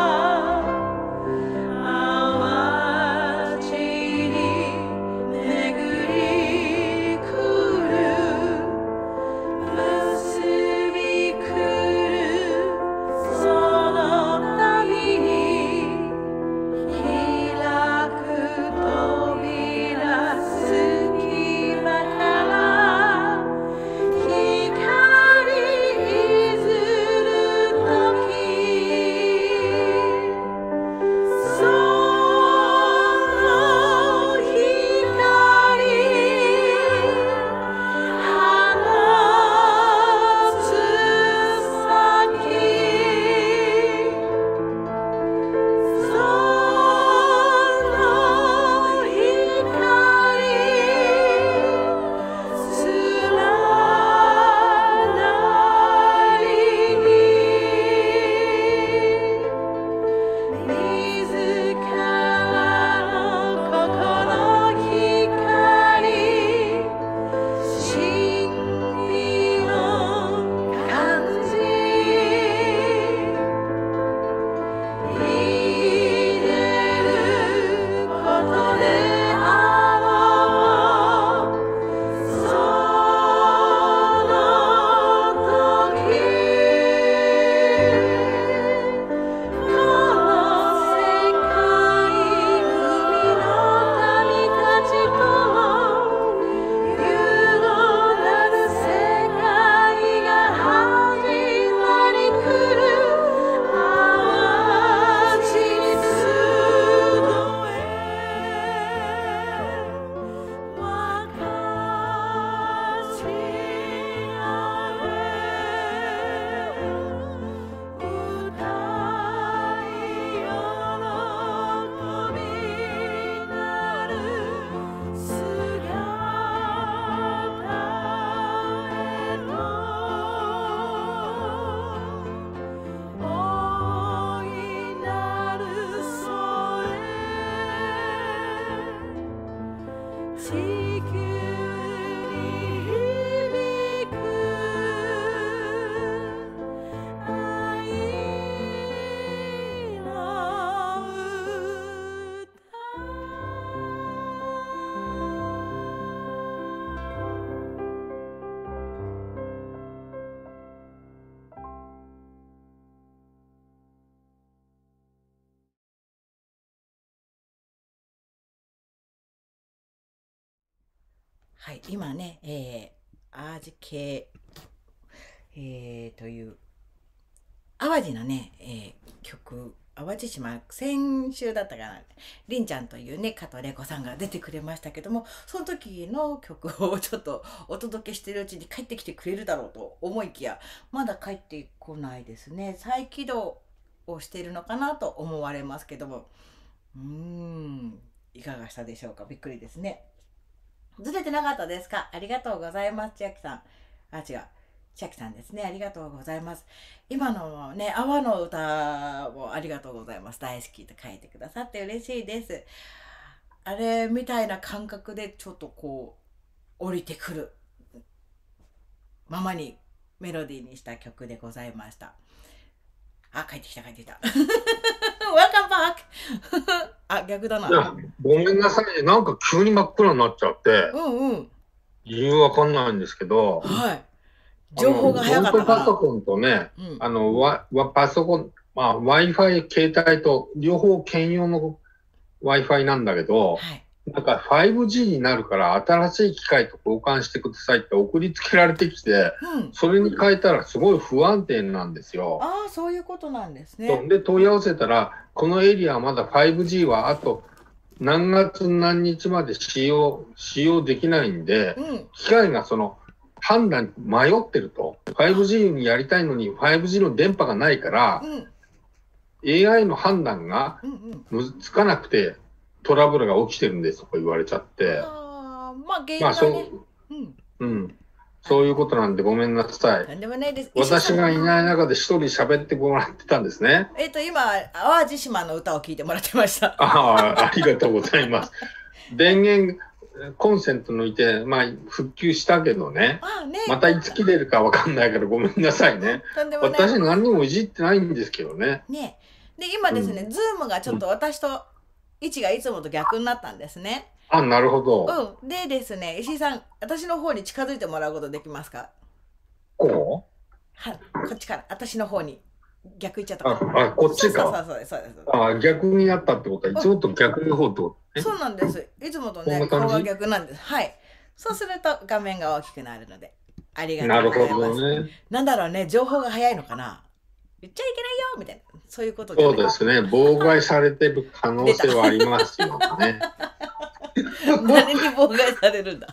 はい、今ね、アージ系、という淡路のね、曲、淡路島、先週だったかな、りんちゃんというね、加藤玲子さんが出てくれましたけども、その時の曲をちょっとお届けしてるうちに帰ってきてくれるだろうと思いきや、まだ帰ってこないですね。再起動をしているのかなと思われますけども、いかがしたでしょうか。びっくりですね。ずれてなかったですか？ありがとうございます、千秋さん。あ、違う。千秋さんですね。ありがとうございます。今のね、阿波の歌もありがとうございます。大好きと書いてくださって嬉しいです。あれみたいな感覚でちょっとこう、降りてくるままにメロディーにした曲でございました。あ、帰ってきた、帰ってきた。Welcome back! あ、逆だな。 いや、ごめんなさいね。なんか急に真っ暗になっちゃって、理由わかんないんですけど、 はい。情報が早かったかな。 ノートパソコンとね、パソコン、Wi-Fi 携帯と両方兼用の Wi-Fi なんだけど、なんか 5G になるから新しい機械と交換してくださいって送りつけられてきて、それに変えたらすごい不安定なんですよ。 ああ、そういうことなんですね。 で、問い合わせたら、このエリアはまだ 5G はあと何月何日まで使用できないんで、機械がその判断に迷ってると。5G にやりたいのに 5G の電波がないから、AI の判断がつかなくてトラブルが起きてるんですとか言われちゃって。そういうことなんでごめんなさい。私がいない中で一人喋ってもらってたんですね。 今、淡路島の歌を聴いてもらってました。 ありがとうございます。電源、コンセント抜いて、復旧したけどね。またいつ切れるかわかんないからごめんなさいね。私何にもいじってないんですけどね。 で、今ですね、ズームがちょっと私と位置がいつもと逆になったんですね。 なるほど。 でですね、石井さん、私の方に近づいてもらうことできますか？ こっちから、私の方に。逆行っちゃったか。こっちか。 そうです。 逆になったってことは、いつもと逆の方ってこと？ そうなんです。いつもとね、顔が逆なんです。はい。そうすると画面が大きくなるので、ありがとうございます。なるほどね。なんだろうね、情報が早いのかな。言っちゃいけないよみたいな、そういうことそうですね、妨害されてる可能性はありますよね。 誰に妨害されるんだ。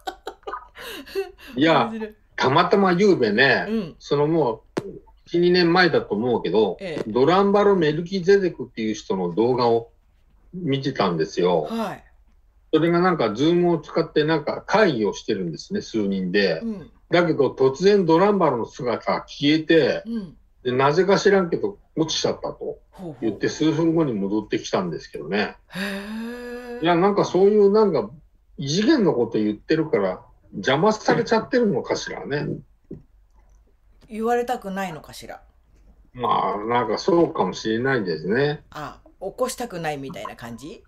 いや、たまたまゆうべね、そのもう1、2年前だと思うけど、ドランバロ・メルキゼデクっていう人の動画を見てたんですよ。それがなんか、ズームを使ってなんか会議をしてるんですね、数人で。だけど、突然ドランバロの姿が消えて、でなぜか知らんけど、落ちちゃったと言って、数分後に戻ってきたんですけどね。いや、なんかそういうなんか、異次元のこと言ってるから、邪魔されちゃってるのかしらね。 言われたくないのかしら。 なんかそうかもしれないですね。 起こしたくないみたいな感じ？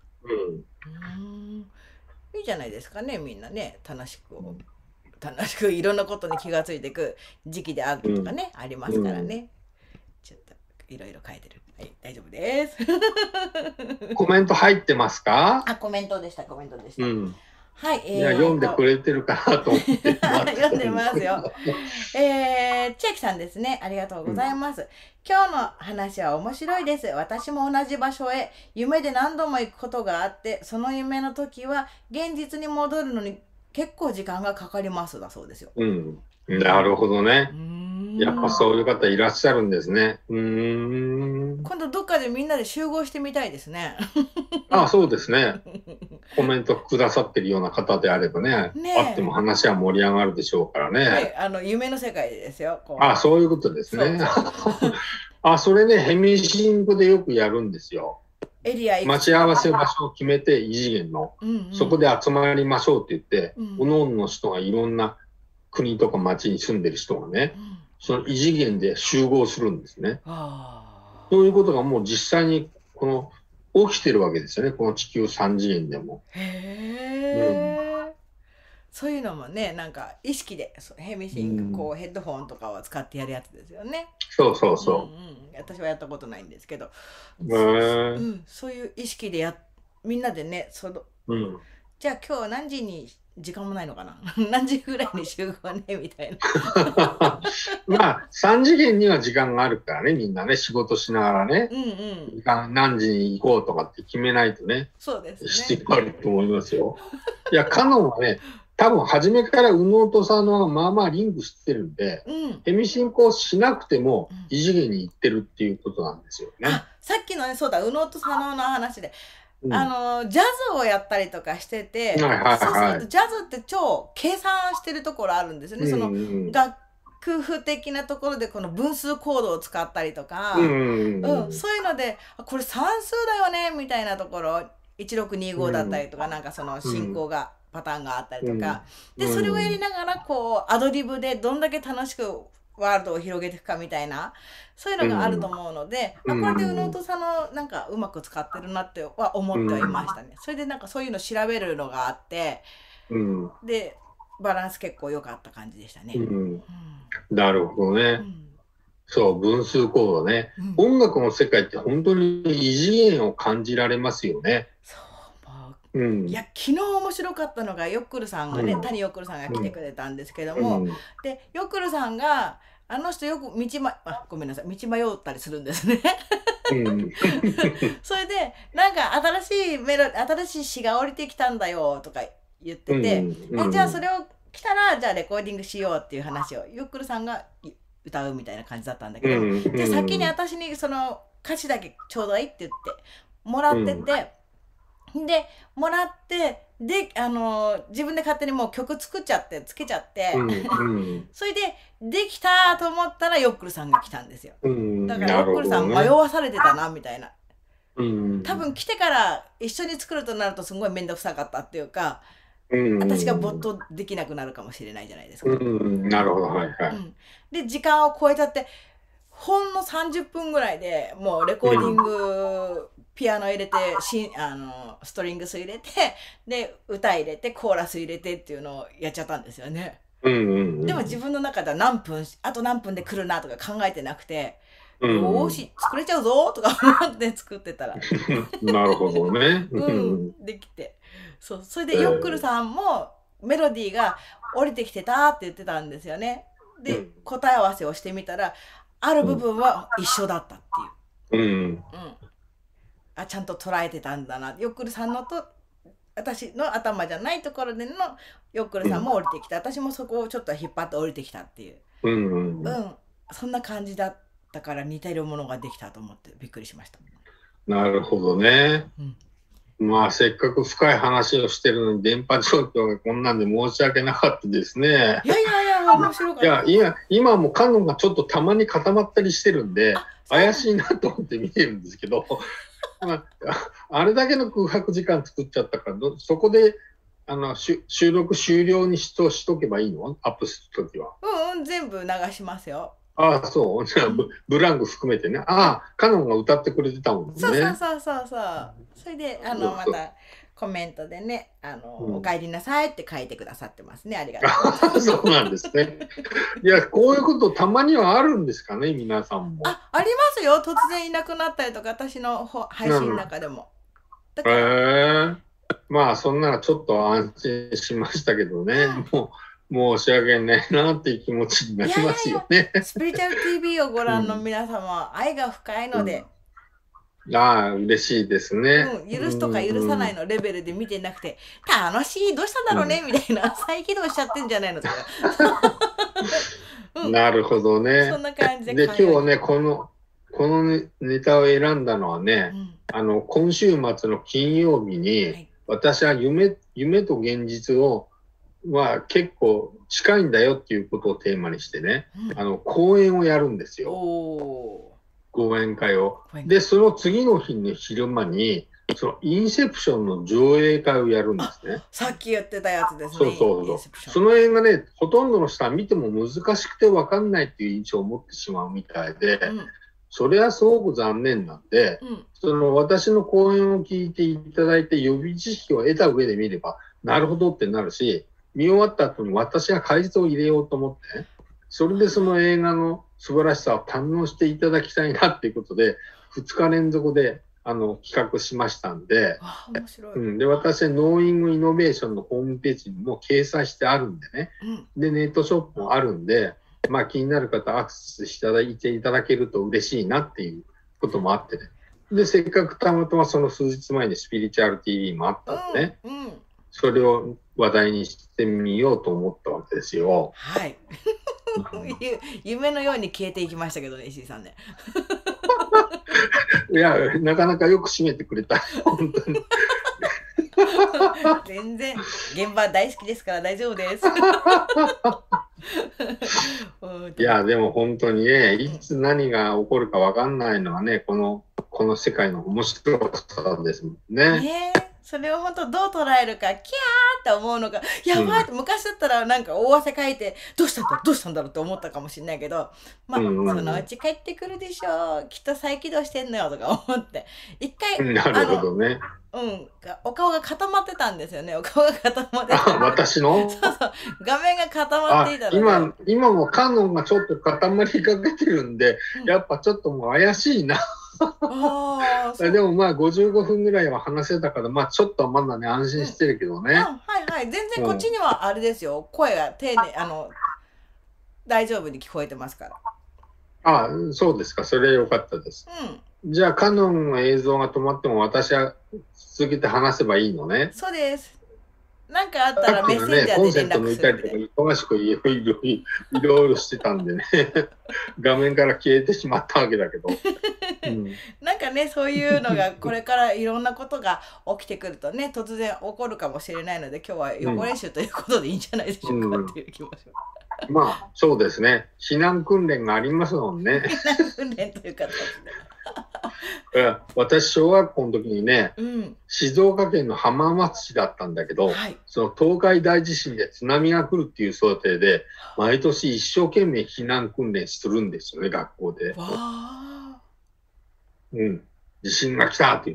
いいじゃないですかね、みんなね、楽しくいろんなことに気がついていく時期であるとかね、ありますからね。ちょっといろいろ書いてる。はい、大丈夫です。 コメント入ってますか？ コメントでした。はい、 いや、読んでくれてるかなと思って。 読んでますよ。千秋さんですね。ありがとうございます。今日の話は面白いです。私も同じ場所へ夢で何度も行くことがあって、その夢の時は現実に戻るのに結構時間がかかりますだそうですよ。 なるほどね。やっぱそういう方いらっしゃるんですね。今度どっかでみんなで集合してみたいですね。 そうですね。コメントくださってるような方であればね、あっても話は盛り上がるでしょうからね。 夢の世界ですよ。 そういうことですね。それね、ヘミシングでよくやるんですよ。 エリア行く待ち合わせ場所を決めて、異次元の、そこで集まりましょうって言って、各々の人がいろんな国とか町に住んでる人がね、その異次元で集合するんですね。そういうことがもう実際に起きてるわけですよね、この地球3次元でも。 そういうのもね、なんか意識でヘミシング、こうヘッドホンとかを使ってやるやつですよね。 そうそうそう。 私はやったことないんですけど、そういう意識でみんなでね、じゃあ今日何時に時間もないのかな何時ぐらいに集合ねみたいな。 まあ3次元には時間があるからね、みんなね、仕事しながらね、何時に行こうとかって決めないとね、 そうですね、 必要あると思いますよ。いや、カノンはね、多分初めから右脳と左脳はまあまあリンクしてるんで、ヘミ進行しなくても異次元に行ってるっていうことなんですよね。 さっきのね、そうだ、右脳と左脳の話で、ジャズをやったりとかしてて、そうするとジャズって超計算してるところあるんですよね。その楽譜的なところでこの分数コードを使ったりとか、そういうのでこれ算数だよねみたいなところ、1625だったりとか、なんかその進行が、パターンがあったりとか、でそれをやりながらこうアドリブでどんだけ楽しくワールドを広げていくかみたいな、そういうのがあると思うので、これで右脳と左脳なんかうまく使ってるなっては思ってはいましたね。それでなんかそういうの調べるのがあって、でバランス結構良かった感じでしたね。 なるほどね。そう、分数コードね。音楽の世界って本当に異次元を感じられますよね。 いや、昨日面白かったのがヨックルさんがね、谷ヨックルさんが来てくれたんですけども、でヨックルさんがあの人よくごめんなさい、道迷ったりするんですね。それでなんか新しい詩が降りてきたんだよとか言ってて、じゃあそれを来たらじゃあレコーディングしようっていう話をヨックルさんが歌うみたいな感じだったんだけど、じゃあ先に私にその歌詞だけちょうだいって言ってもらってて。でもらってで自分で勝手にもう曲作っちゃってつけちゃって、それでできたと思ったらヨックルさんが来たんですよ。だからヨックルさん迷わされてたなみたいな。多分来てから一緒に作るとなるとすごい面倒くさかったっていうか、私が没頭できなくなるかもしれないじゃないですか。 なるほど、はいはい。 で時間を超えちゃってほんの30分ぐらいでもうレコーディング、ピアノ入れてストリングス入れてで歌入れてコーラス入れてっていうのをやっちゃったんですよね。でも自分の中ではあと何分で来るなとか考えてなくて、よし作れちゃうぞとか思って作ってたらなるほどね。 できて、それでヨックルさんもメロディーが降りてきてたって言ってたんですよね。で答え合わせをしてみたらある部分は一緒だったっていう、ちゃんと捉えてたんだな。ヨックルさんのと私の頭じゃないところでのヨックルさんも降りてきた、私もそこをちょっと引っ張って降りてきたっていう、そんな感じだったから似てるものができたと思ってびっくりしました。 なるほどね。まあせっかく深い話をしてるのに電波状況がこんなんで申し訳なかったですね。 いや面白かった。 いや今もカノンがちょっとたまに固まったりしてるんで怪しいなと思って見てるんですけど、あれだけの空白時間作っちゃったからそこで収録終了にしとけばいいの？アップするときは。 全部流しますよ。 そう。じゃあブランク含めてね。カノンが歌ってくれてたもんね。 そう。それでまたコメントでねお帰りなさいって書いてくださってますね。ありがとう。 そうなんですね。いやこういうことたまにはあるんですかね、皆さんも。 ありますよ。突然いなくなったりとか私の配信の中でも。 まあそんならちょっと安心しましたけどね。もう申し訳ないなっていう気持ちになりますよね。 スピリチュアル TV をご覧の皆様、愛が深いので。 嬉しいですね。 許すとか許さないのレベルで見てなくて、楽しい、どうしたんだろうねみたいな、再起動しちゃってんじゃないのとか。 なるほどね。 そんな感じで今日はねこのネタを選んだのはね、今週末の金曜日に、私は夢と現実は結構近いんだよっていうことをテーマにしてね、講演をやるんですよ。 講演会を。で、その次の日の昼間に、そのインセプションの上映会をやるんですね。 さっき言ってたやつですね。 そうそうそう。その映画ね、ほとんどの人は見ても難しくて分かんないっていう印象を持ってしまうみたいで、それはすごく残念なんで、その私の講演を聞いていただいて予備知識を得た上で見れば、なるほどってなるし、見終わった後に私が解説を入れようと思ってね、それでその映画の素晴らしさを堪能していただきたいなっていうことで、2日連続で企画しましたんで、 面白い。 で、私、ノーイングイノベーションのホームページにも掲載してあるんでね、で、ネットショップもあるんで、まあ気になる方アクセスしていただけると嬉しいなっていうこともあってね。で、せっかくたまたまその数日前にスピリチュアル TV もあったんでね、それを話題にしてみようと思ったわけですよ。 はい。夢のように消えていきましたけどね、石井さんね。 いや、なかなかよく締めてくれた。本当に。 全然、現場大好きですから大丈夫です。 いや、でも本当にね、いつ何が起こるか分かんないのはね、この世界の面白さですもんね。 それを本当どう捉えるか、キャーって思うのが、やばいって、昔だったらなんか大汗かいて、どうしたんだろうって思ったかもしれないけど、まあ、そのうち帰ってくるでしょう。きっと再起動してんのよとか思って、一回、 なるほどね。 お顔が固まってたんですよね。お顔が固まってた。 私のそうそう。画面が固まっていたので。今もカノンがちょっと固まりかけてるんで、やっぱちょっともう怪しいな。でもまあ55分ぐらいは話せたから、まあちょっとまだね、安心してるけどね。 はいはい。全然こっちにはあれですよ。声が丁寧、大丈夫に聞こえてますから。 そうですか。それは良かったです。じゃあ、カノンの映像が止まっても私は続けて話せばいいのね。 そうです。なんかあったらメッセンジャーで連絡する。 コンセント抜いたりとか忙しくいろいろしてたんでね画面から消えてしまったわけだけど、 なんかね、そういうのがこれからいろんなことが起きてくるとね、突然起こるかもしれないので、今日は予行練習ということでいいんじゃないでしょうかっていう気もします。 まあそうですね、避難訓練がありますもんね。 避難訓練という形で私、小学校の時にね、静岡県の浜松市だったんだけど、その東海大地震で津波が来るっていう想定で、毎年一生懸命避難訓練するんですよね、学校で。地震が来たって言って、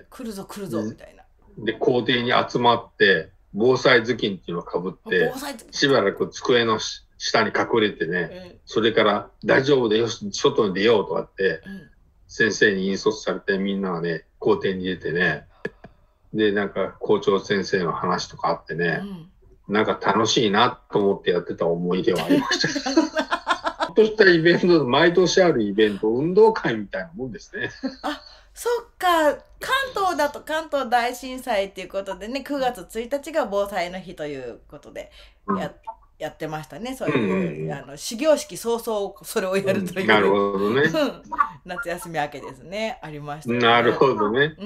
来るぞ来るぞみたいな。 で、校庭に集まって、防災頭巾っていうのをかぶって、しばらく机の下に隠れてね、それから大丈夫でよし、外に出ようとかって、先生に引率されてみんながね、校庭に出てね、で、なんか校長先生の話とかあってね、なんか楽しいなと思ってやってた思い出はありました。ちょっとしたイベント、毎年あるイベント、運動会みたいなもんですね。 そっか、関東だと関東大震災っていうことでね、9月1日が防災の日ということでやってましたね。そういう始業式早々それをやるという、 なるほどね。 夏休み明けですね、ありましたね。 なるほどね。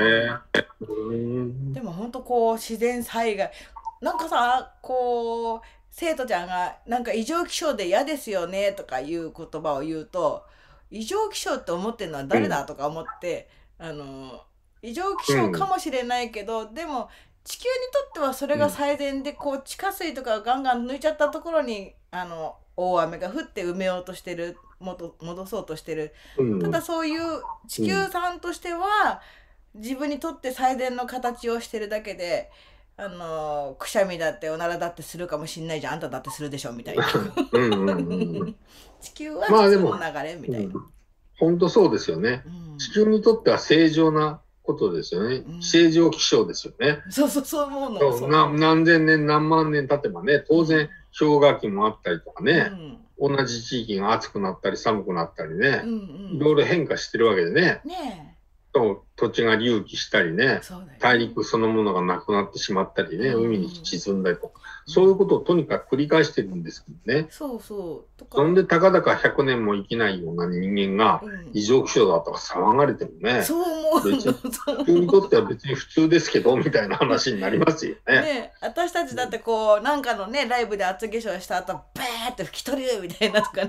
でも本当こう自然災害なんかさ、こう生徒ちゃんがなんか異常気象で嫌ですよねとかいう言葉を言うと、異常気象って思ってるのは誰だとか思って、異常気象かもしれないけど、でも地球にとってはそれが最善で、こう地下水とかガンガン抜いちゃったところに大雨が降って埋めようとしてる、戻そうとしてる、ただそういう地球さんとしては自分にとって最善の形をしてるだけで、くしゃみだっておならだってするかもしんないじゃん、あんただってするでしょみたいな地球は普通の流れみたいな。 本当そうですよね。地球にとっては正常なことですよね。正常気象ですよね。 そう思うの。 何千年何万年経てばね、当然氷河期もあったりとかね、同じ地域が暑くなったり寒くなったりね、いろいろ変化してるわけでね。 土地が隆起したりね、大陸そのものがなくなってしまったりね、海に沈んだりとか、そういうことをとにかく繰り返してるんですけどね。 そうそう。 そんでたかだか100年も生きないような人間が異常気象だとか騒がれてもね、 そう思う。 別にとっては別に普通ですけどみたいな話になりますよね。 ね、私たちだってこうなんかのねライブで厚化粧した後バーって拭き取るみたいなとかね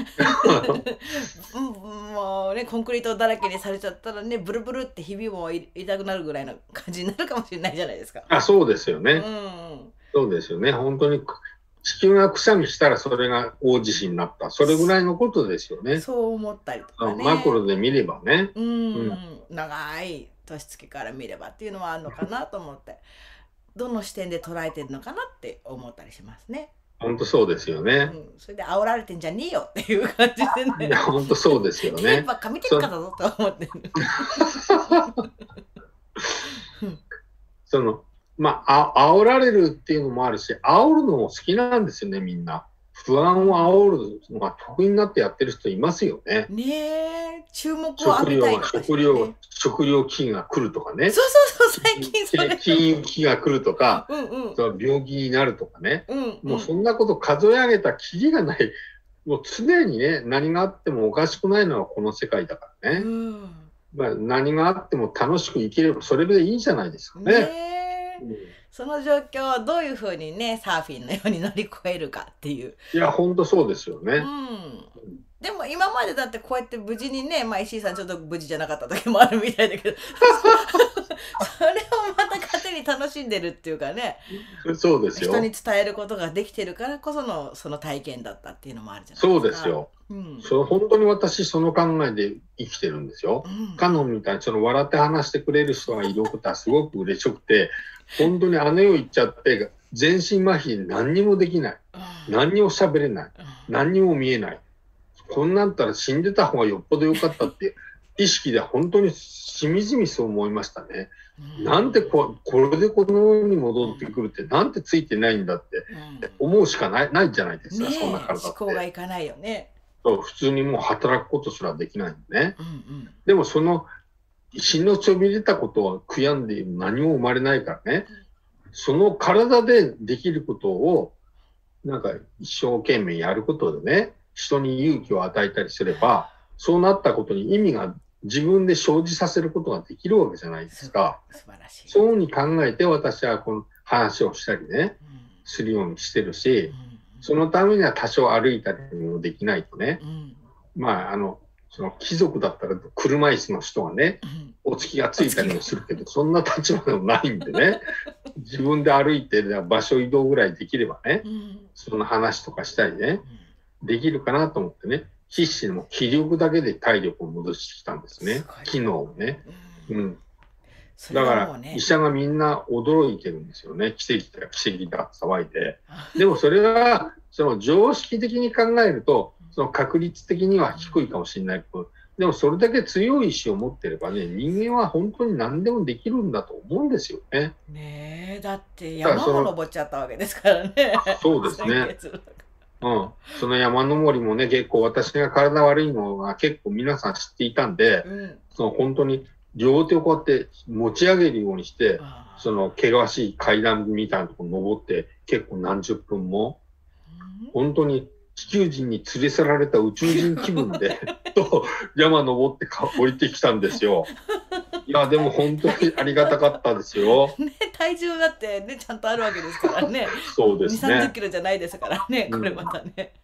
もうねコンクリートだらけにされちゃったらねブルブルってひびも痛くなるぐらいの感じになるかもしれないじゃないですか。 あ、そうですよね。そうですよね。本当に地球がくしゃみしたらそれが大地震になった。それぐらいのことですよね。 そう思ったりとかね。 マクロで見ればね。 長い年月から見ればっていうのはあるのかなと思って、どの視点で捉えてるのかなって思ったりしますね。 本当そうですよね。 それで煽られてんじゃねえよっていう感じでね。 いや本当そうですよね。 テレビばっか見てるからぞと思ってる。 まあ、煽られるっていうのもあるし、煽るのも好きなんですよね、みんな。不安を煽るのが得意になってやってる人いますよね。 ねえ、注目を浴びたいとか、ね、 食料危機が来るとかね。 そうそうそう、最近それ。 金融危機が来るとか、病気になるとかね。もうそんなこと数え上げたきりがない。もう常にね、何があってもおかしくないのはこの世界だからね。まあ、何があっても楽しく生きればそれでいいじゃないですかね。 その状況をどういうふうにねサーフィンのように乗り越えるかっていう。 いや本当そうですよね。 でも今までだってこうやって無事にね、まあ、石井さんちょっと無事じゃなかった時もあるみたいだけどそれをまた勝手に楽しんでるっていうかね。 そうですよ。 人に伝えることができてるからこそのその体験だったっていうのもあるじゃないですか。 そうですよ。本当に私その考えで生きてるんですよ。カノンみたいに笑って話してくれる人がいることはすごく嬉しくて、本当にあの世行っちゃって全身麻痺で何にもできない、何にも喋れない、何にも見えない、こんなんったら死んでた方がよっぽどよかったって意識で本当にしみじみそう思いましたね。なんでこれでこの世に戻ってくるってなんてついてないんだって思うしかないじゃないですか、そんな体って。 思考がいかないよね。 普通にもう働くことすらできないんでね。でもその死のちょびれたことは悔やんで何も生まれないからね。その体でできることをなんか一生懸命やることでね、人に勇気を与えたりすれば、そうなったことに意味が自分で生じさせることができるわけじゃないですか。そういうふうに考えて私はこの話をしたりね、するようにしてるし、そのためには多少歩いたりもできないとね、まあその貴族だったら車椅子の人がね、お付きがついたりもするけど、そんな立場でもないんでね、自分で歩いて場所移動ぐらいできればね、その話とかしたりね、できるかなと思ってね、必死にも気力だけで体力を戻してきたんですね、機能をね。だから医者がみんな驚いてるんですよね。奇跡だ奇跡だって騒いで。でもそれはその常識的に考えるとその確率的には低いかもしれないけど、でもそれだけ強い意志を持ってればね、人間は本当に何でもできるんだと思うんですよね。 ねえ、だって山を登っちゃったわけですからね。 そうですね。その山登りもね、結構私が体悪いのが結構皆さん知っていたんで、その本当に両手をこうやって持ち上げるようにして、その険しい階段みたいなところ登って結構何十分も、本当に地球人に連れ去られた宇宙人気分で山登って降りてきたんですよ。いやでも本当にありがたかったですよ。 ね、体重だってねちゃんとあるわけですからね。 そうですね。 2、30キロじゃないですからね、これまたね。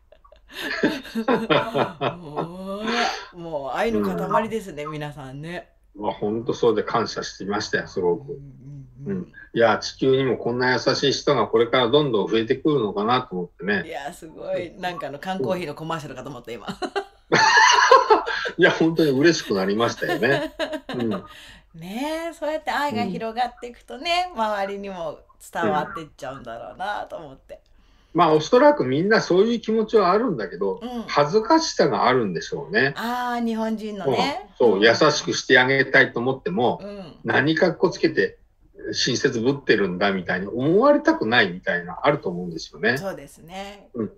もう愛の塊ですね、皆さんね。 本当そうで感謝していましたよ、すごく。いや地球にもこんな優しい人がこれからどんどん増えてくるのかなと思ってね。 いやすごいなんか缶コーヒーのコマーシャルかと思った今。 いや本当に嬉しくなりましたよね。 ねえ、そうやって愛が広がっていくとね、周りにも伝わっていっちゃうんだろうなと思って。 まあおそらくみんなそういう気持ちはあるんだけど、恥ずかしさがあるんでしょうね。 ああ、日本人のね。 そう優しくしてあげたいと思っても、何かっこつけて親切ぶってるんだみたいに思われたくないみたいなあると思うんですよね。 そうですね。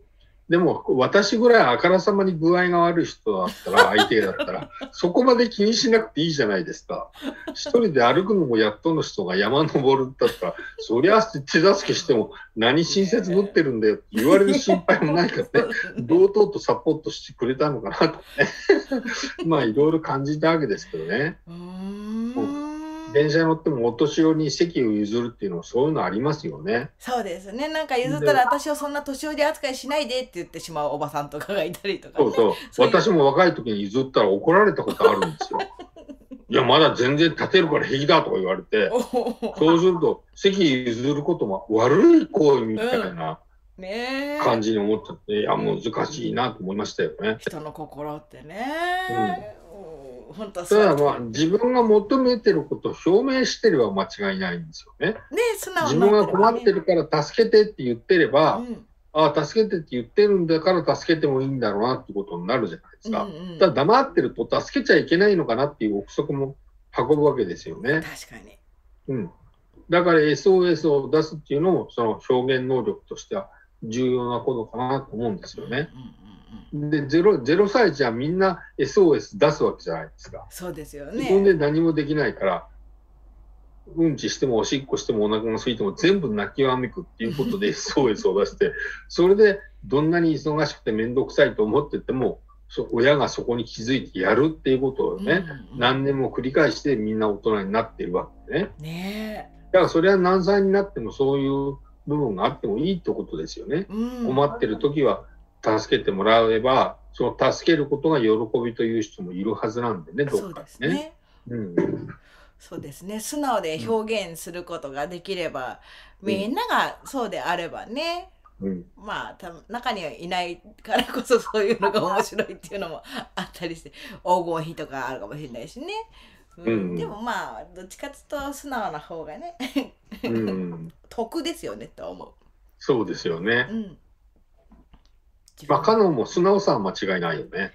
でも、私ぐらいあからさまに具合が悪い人だったら、相手だったら、そこまで気にしなくていいじゃないですか。一人で歩くのもやっとの人が山登るんだったら、そりゃ手助けしても、何親切ぶってるんだよって言われる心配もないからね、堂々とサポートしてくれたのかなとね。まあ、いろいろ感じたわけですけどね。電車に乗ってもお年寄りに席を譲るっていうのはそういうのありますよね。 そうですね。なんか譲ったら私をそんな年寄り扱いしないでって言ってしまうおばさんとかがいたりとか、ね。 そう。私も若い時に譲ったら怒られたことあるんですよ。いや、まだ全然立てるから平気だとか言われて、そうすると席譲ることも悪い行為みたいな感じに思っちゃって、いや、難しいなと思いましたよね。 人の心ってね。 ただまあ自分が求めてることを表明してれば間違いないんですよね。自分が困ってるから助けてって言ってれば、ああ、助けてって言ってるんだから助けてもいいんだろうなってことになるじゃないですか。ただ黙ってると助けちゃいけないのかなっていう憶測も運ぶわけですよね。 確かに。 だから SOS を出すっていうのもその表現能力としては重要なことかなと思うんですよね。で、0歳児はみんな SOS 出すわけじゃないですか。 そうですよね。 自分で何もできないから、うんちしてもおしっこしてもお腹が空いても全部泣きわめくっていうことで SOS を出して、それでどんなに忙しくてめんどくさいと思ってても、親がそこに気づいてやるっていうことをね、何年も繰り返してみんな大人になっているわけでね。だからそれは何歳になってもそういう部分があってもいいってことですよね。困ってる時は助けてもらえば、その助けることが喜びという人もいるはずなんでね、どっかにね。 そうですね。素直で表現することができれば、みんながそうであればね、まあ中にはいないからこそそういうのが面白いっていうのもあったりして、黄金比とかあるかもしれないしね。でもまあどっちかっていうと素直な方がね得ですよねと思う。 そうですよね。まあカノンも素直さは間違いないよね。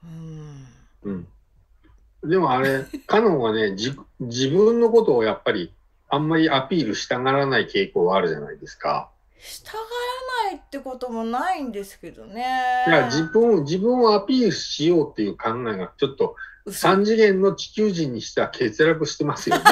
でもあれカノンはね自分のことをやっぱりあんまりアピールしたがらない傾向があるじゃないですか。 したがらないってこともないんですけどね。 いや自分をアピールしようっていう考えがちょっと3次元の地球人にしては欠落してますよね。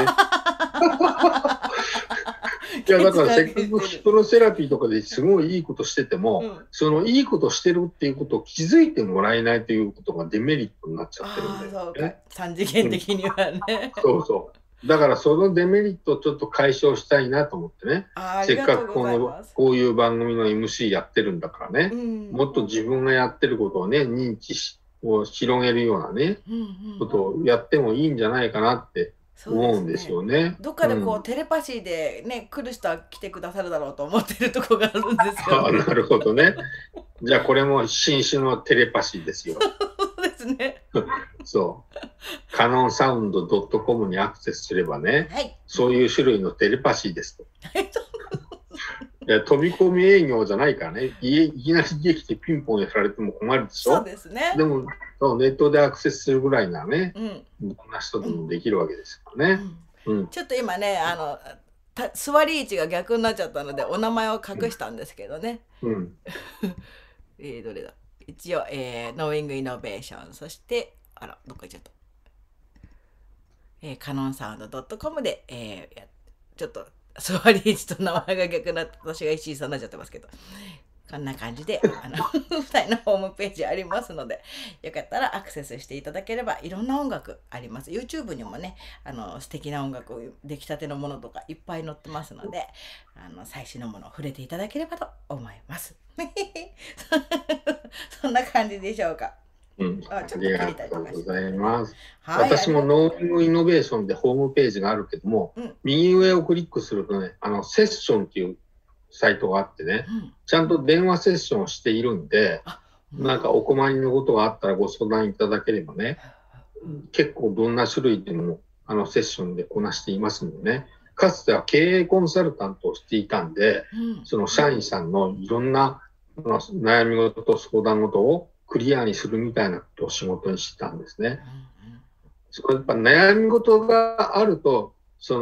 いやだからせっかくヒプノセラピーとかですごいいいことしてても、そのいいことしてるっていうことを気づいてもらえないということがデメリットになっちゃってるんで、 そうか、3次元的にはね。 そうそう。だからそのデメリットをちょっと解消したいなと思ってね。せっかくこういう番組の MC やってるんだからね、もっと自分がやってることをね、認知を広げるようなね、ことをやってもいいんじゃないかなって思うんですよね。 どっかでこうテレパシーでね、来る人は来てくださるだろうと思ってるとこがあるんですよ。 なるほどね。じゃあこれも新種のテレパシーですよ。 そうですね。 そう。カノンサウンド .com にアクセスすればね、そういう種類のテレパシーですと。いや飛び込み営業じゃないからね、いきなりできてピンポンやられても困るでしょ。 そうですね。 でもネットでアクセスするぐらいならね、どんな人でもできるわけですからね。 ちょっと今ね、座り位置が逆になっちゃったのでお名前を隠したんですけどね。どれだ。一応、ノーイングイノベーション、そしてどっか行っちゃった。カノンサウンド .com で、ちょっと座り位置と名前が逆になって私が石井さんになっちゃってますけど、こんな感じで2人のホームページありますので、よかったらアクセスしていただければいろんな音楽あります。 YouTube にもね素敵な音楽出来たてのものとかいっぱい載ってますので、最新のものを触れていただければと思いますそんな感じでしょうか。 ありがとうございます。私もノーイングイノベーションでホームページがあるけども、右上をクリックするとね、セッションっていうサイトがあってね、ちゃんと電話セッションをしているんで、なんかお困りのことがあったらご相談いただければね、結構どんな種類でもセッションでこなしていますのでね、かつては経営コンサルタントをしていたんで、その社員さんのいろんな悩み事と相談事をクリアにするみたいなことを仕事にしてたんですね。やっぱ悩み事があると、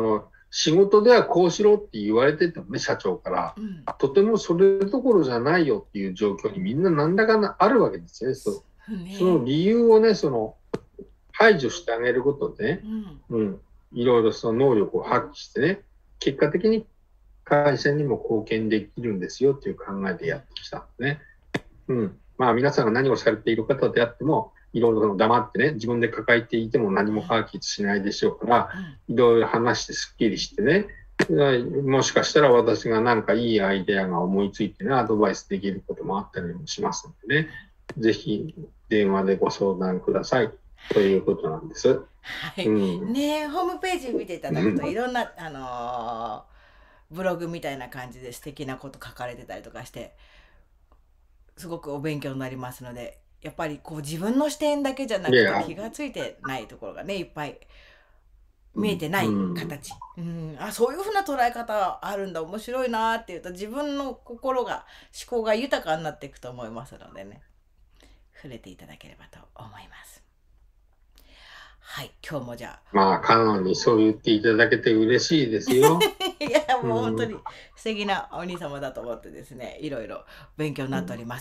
仕事ではこうしろって言われててもね、社長から、とてもそれどころじゃないよっていう状況にみんな何らかあるわけですよね。その理由をね、排除してあげることでね、いろいろその能力を発揮してね、結果的に会社にも貢献できるんですよっていう考えでやってきたんですね。まあ皆さんが何をされている方であっても、いろいろ黙ってね、自分で抱えていても何も解決しないでしょうから、いろいろ話してすっきりしてね、もしかしたら私がなんかいいアイデアが思いついてね、アドバイスできることもあったりもしますのでね、ぜひ電話でご相談くださいということなんです。 はい。ね、ホームページ見ていただくといろんな、ブログみたいな感じで素敵なこと書かれてたりとかして、すごくお勉強になりますので、やっぱりこう自分の視点だけじゃなくて気がついてないところがね、いっぱい見えてない形。そういうふうな捉え方あるんだ、面白いなっていうと、自分の心が、思考が豊かになっていくと思いますのでね、触れていただければと思います。はい、今日もじゃあ。 まあ、カノンにそう言っていただけて嬉しいですよ。 いや、もう本当に素敵なお兄様だと思ってですね、いろいろ勉強になっております。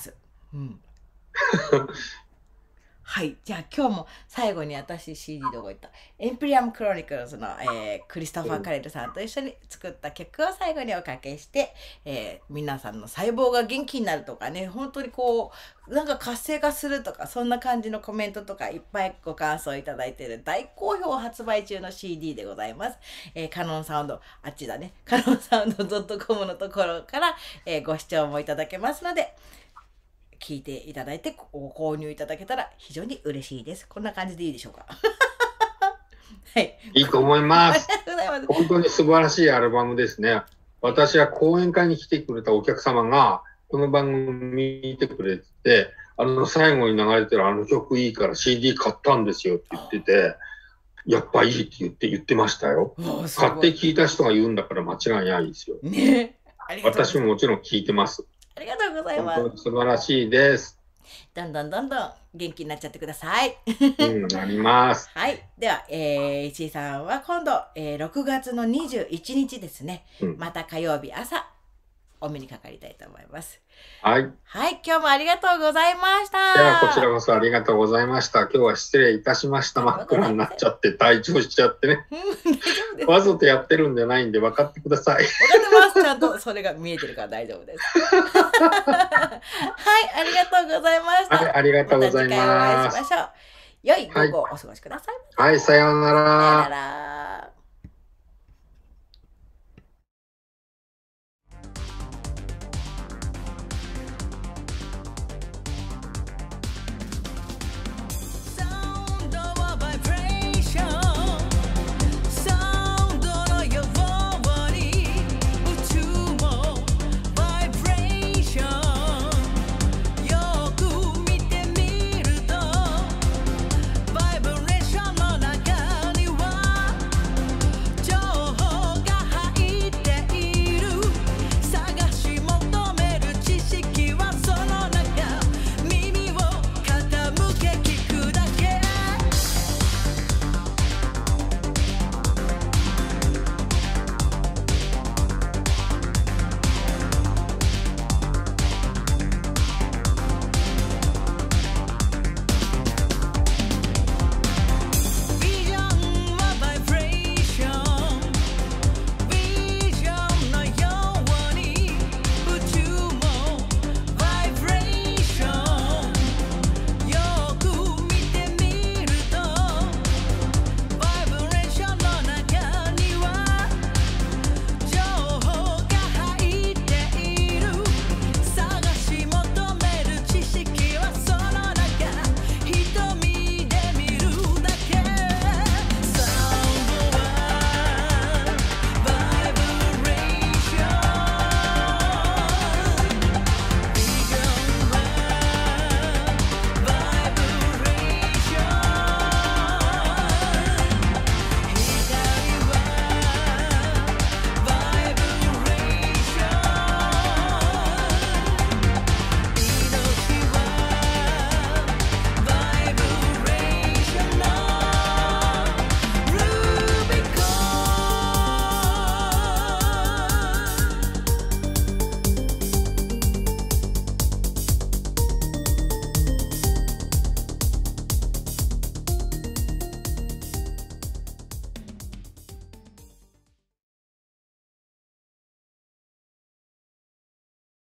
はい、じゃあ今日も最後に私 CD どこ行った？エンプリアム・クロニクルズの、クリストファー・カレルさんと一緒に作った曲を最後におかけして、皆さんの細胞が元気になるとかね、本当にこうなんか活性化するとか、そんな感じのコメントとかいっぱいご感想いただいている大好評発売中の CD でございます。カノンサウンド、あっちだね、カノンサウンド .com のところから、ご視聴もいただけますので、聞いていただいてご購入いただけたら非常に嬉しいです。こんな感じでいいでしょうか。 はい。いいと思います。本当に素晴らしいアルバムですね。私は講演会に来てくれたお客様がこの番組見てくれて、最後に流れてるあの曲いいから CD 買ったんですよって言ってて、やっぱいいって言ってましたよ。買って聞いた人が言うんだから間違いないですよ。ね。私ももちろん聞いてます。 ありがとうございます。 本当に素晴らしいです。 どんどん元気になっちゃってください。 なります。 はい。では、石井さんは今度、6月の21日ですね。また火曜日朝、お目にかかりたいと思います。 はい。 はい。今日もありがとうございました。 では、こちらこそありがとうございました。今日は失礼いたしました。真っ暗になっちゃって、退場しちゃってね。わざとやってるんじゃないんで分かってください。 分かってます。ちゃんとそれが見えてるから大丈夫です。はい。ありがとうございました。 はい。ありがとうございます。 また次回お会いしましょう。良い午後をお過ごしください。 はい。さようなら。 さようなら。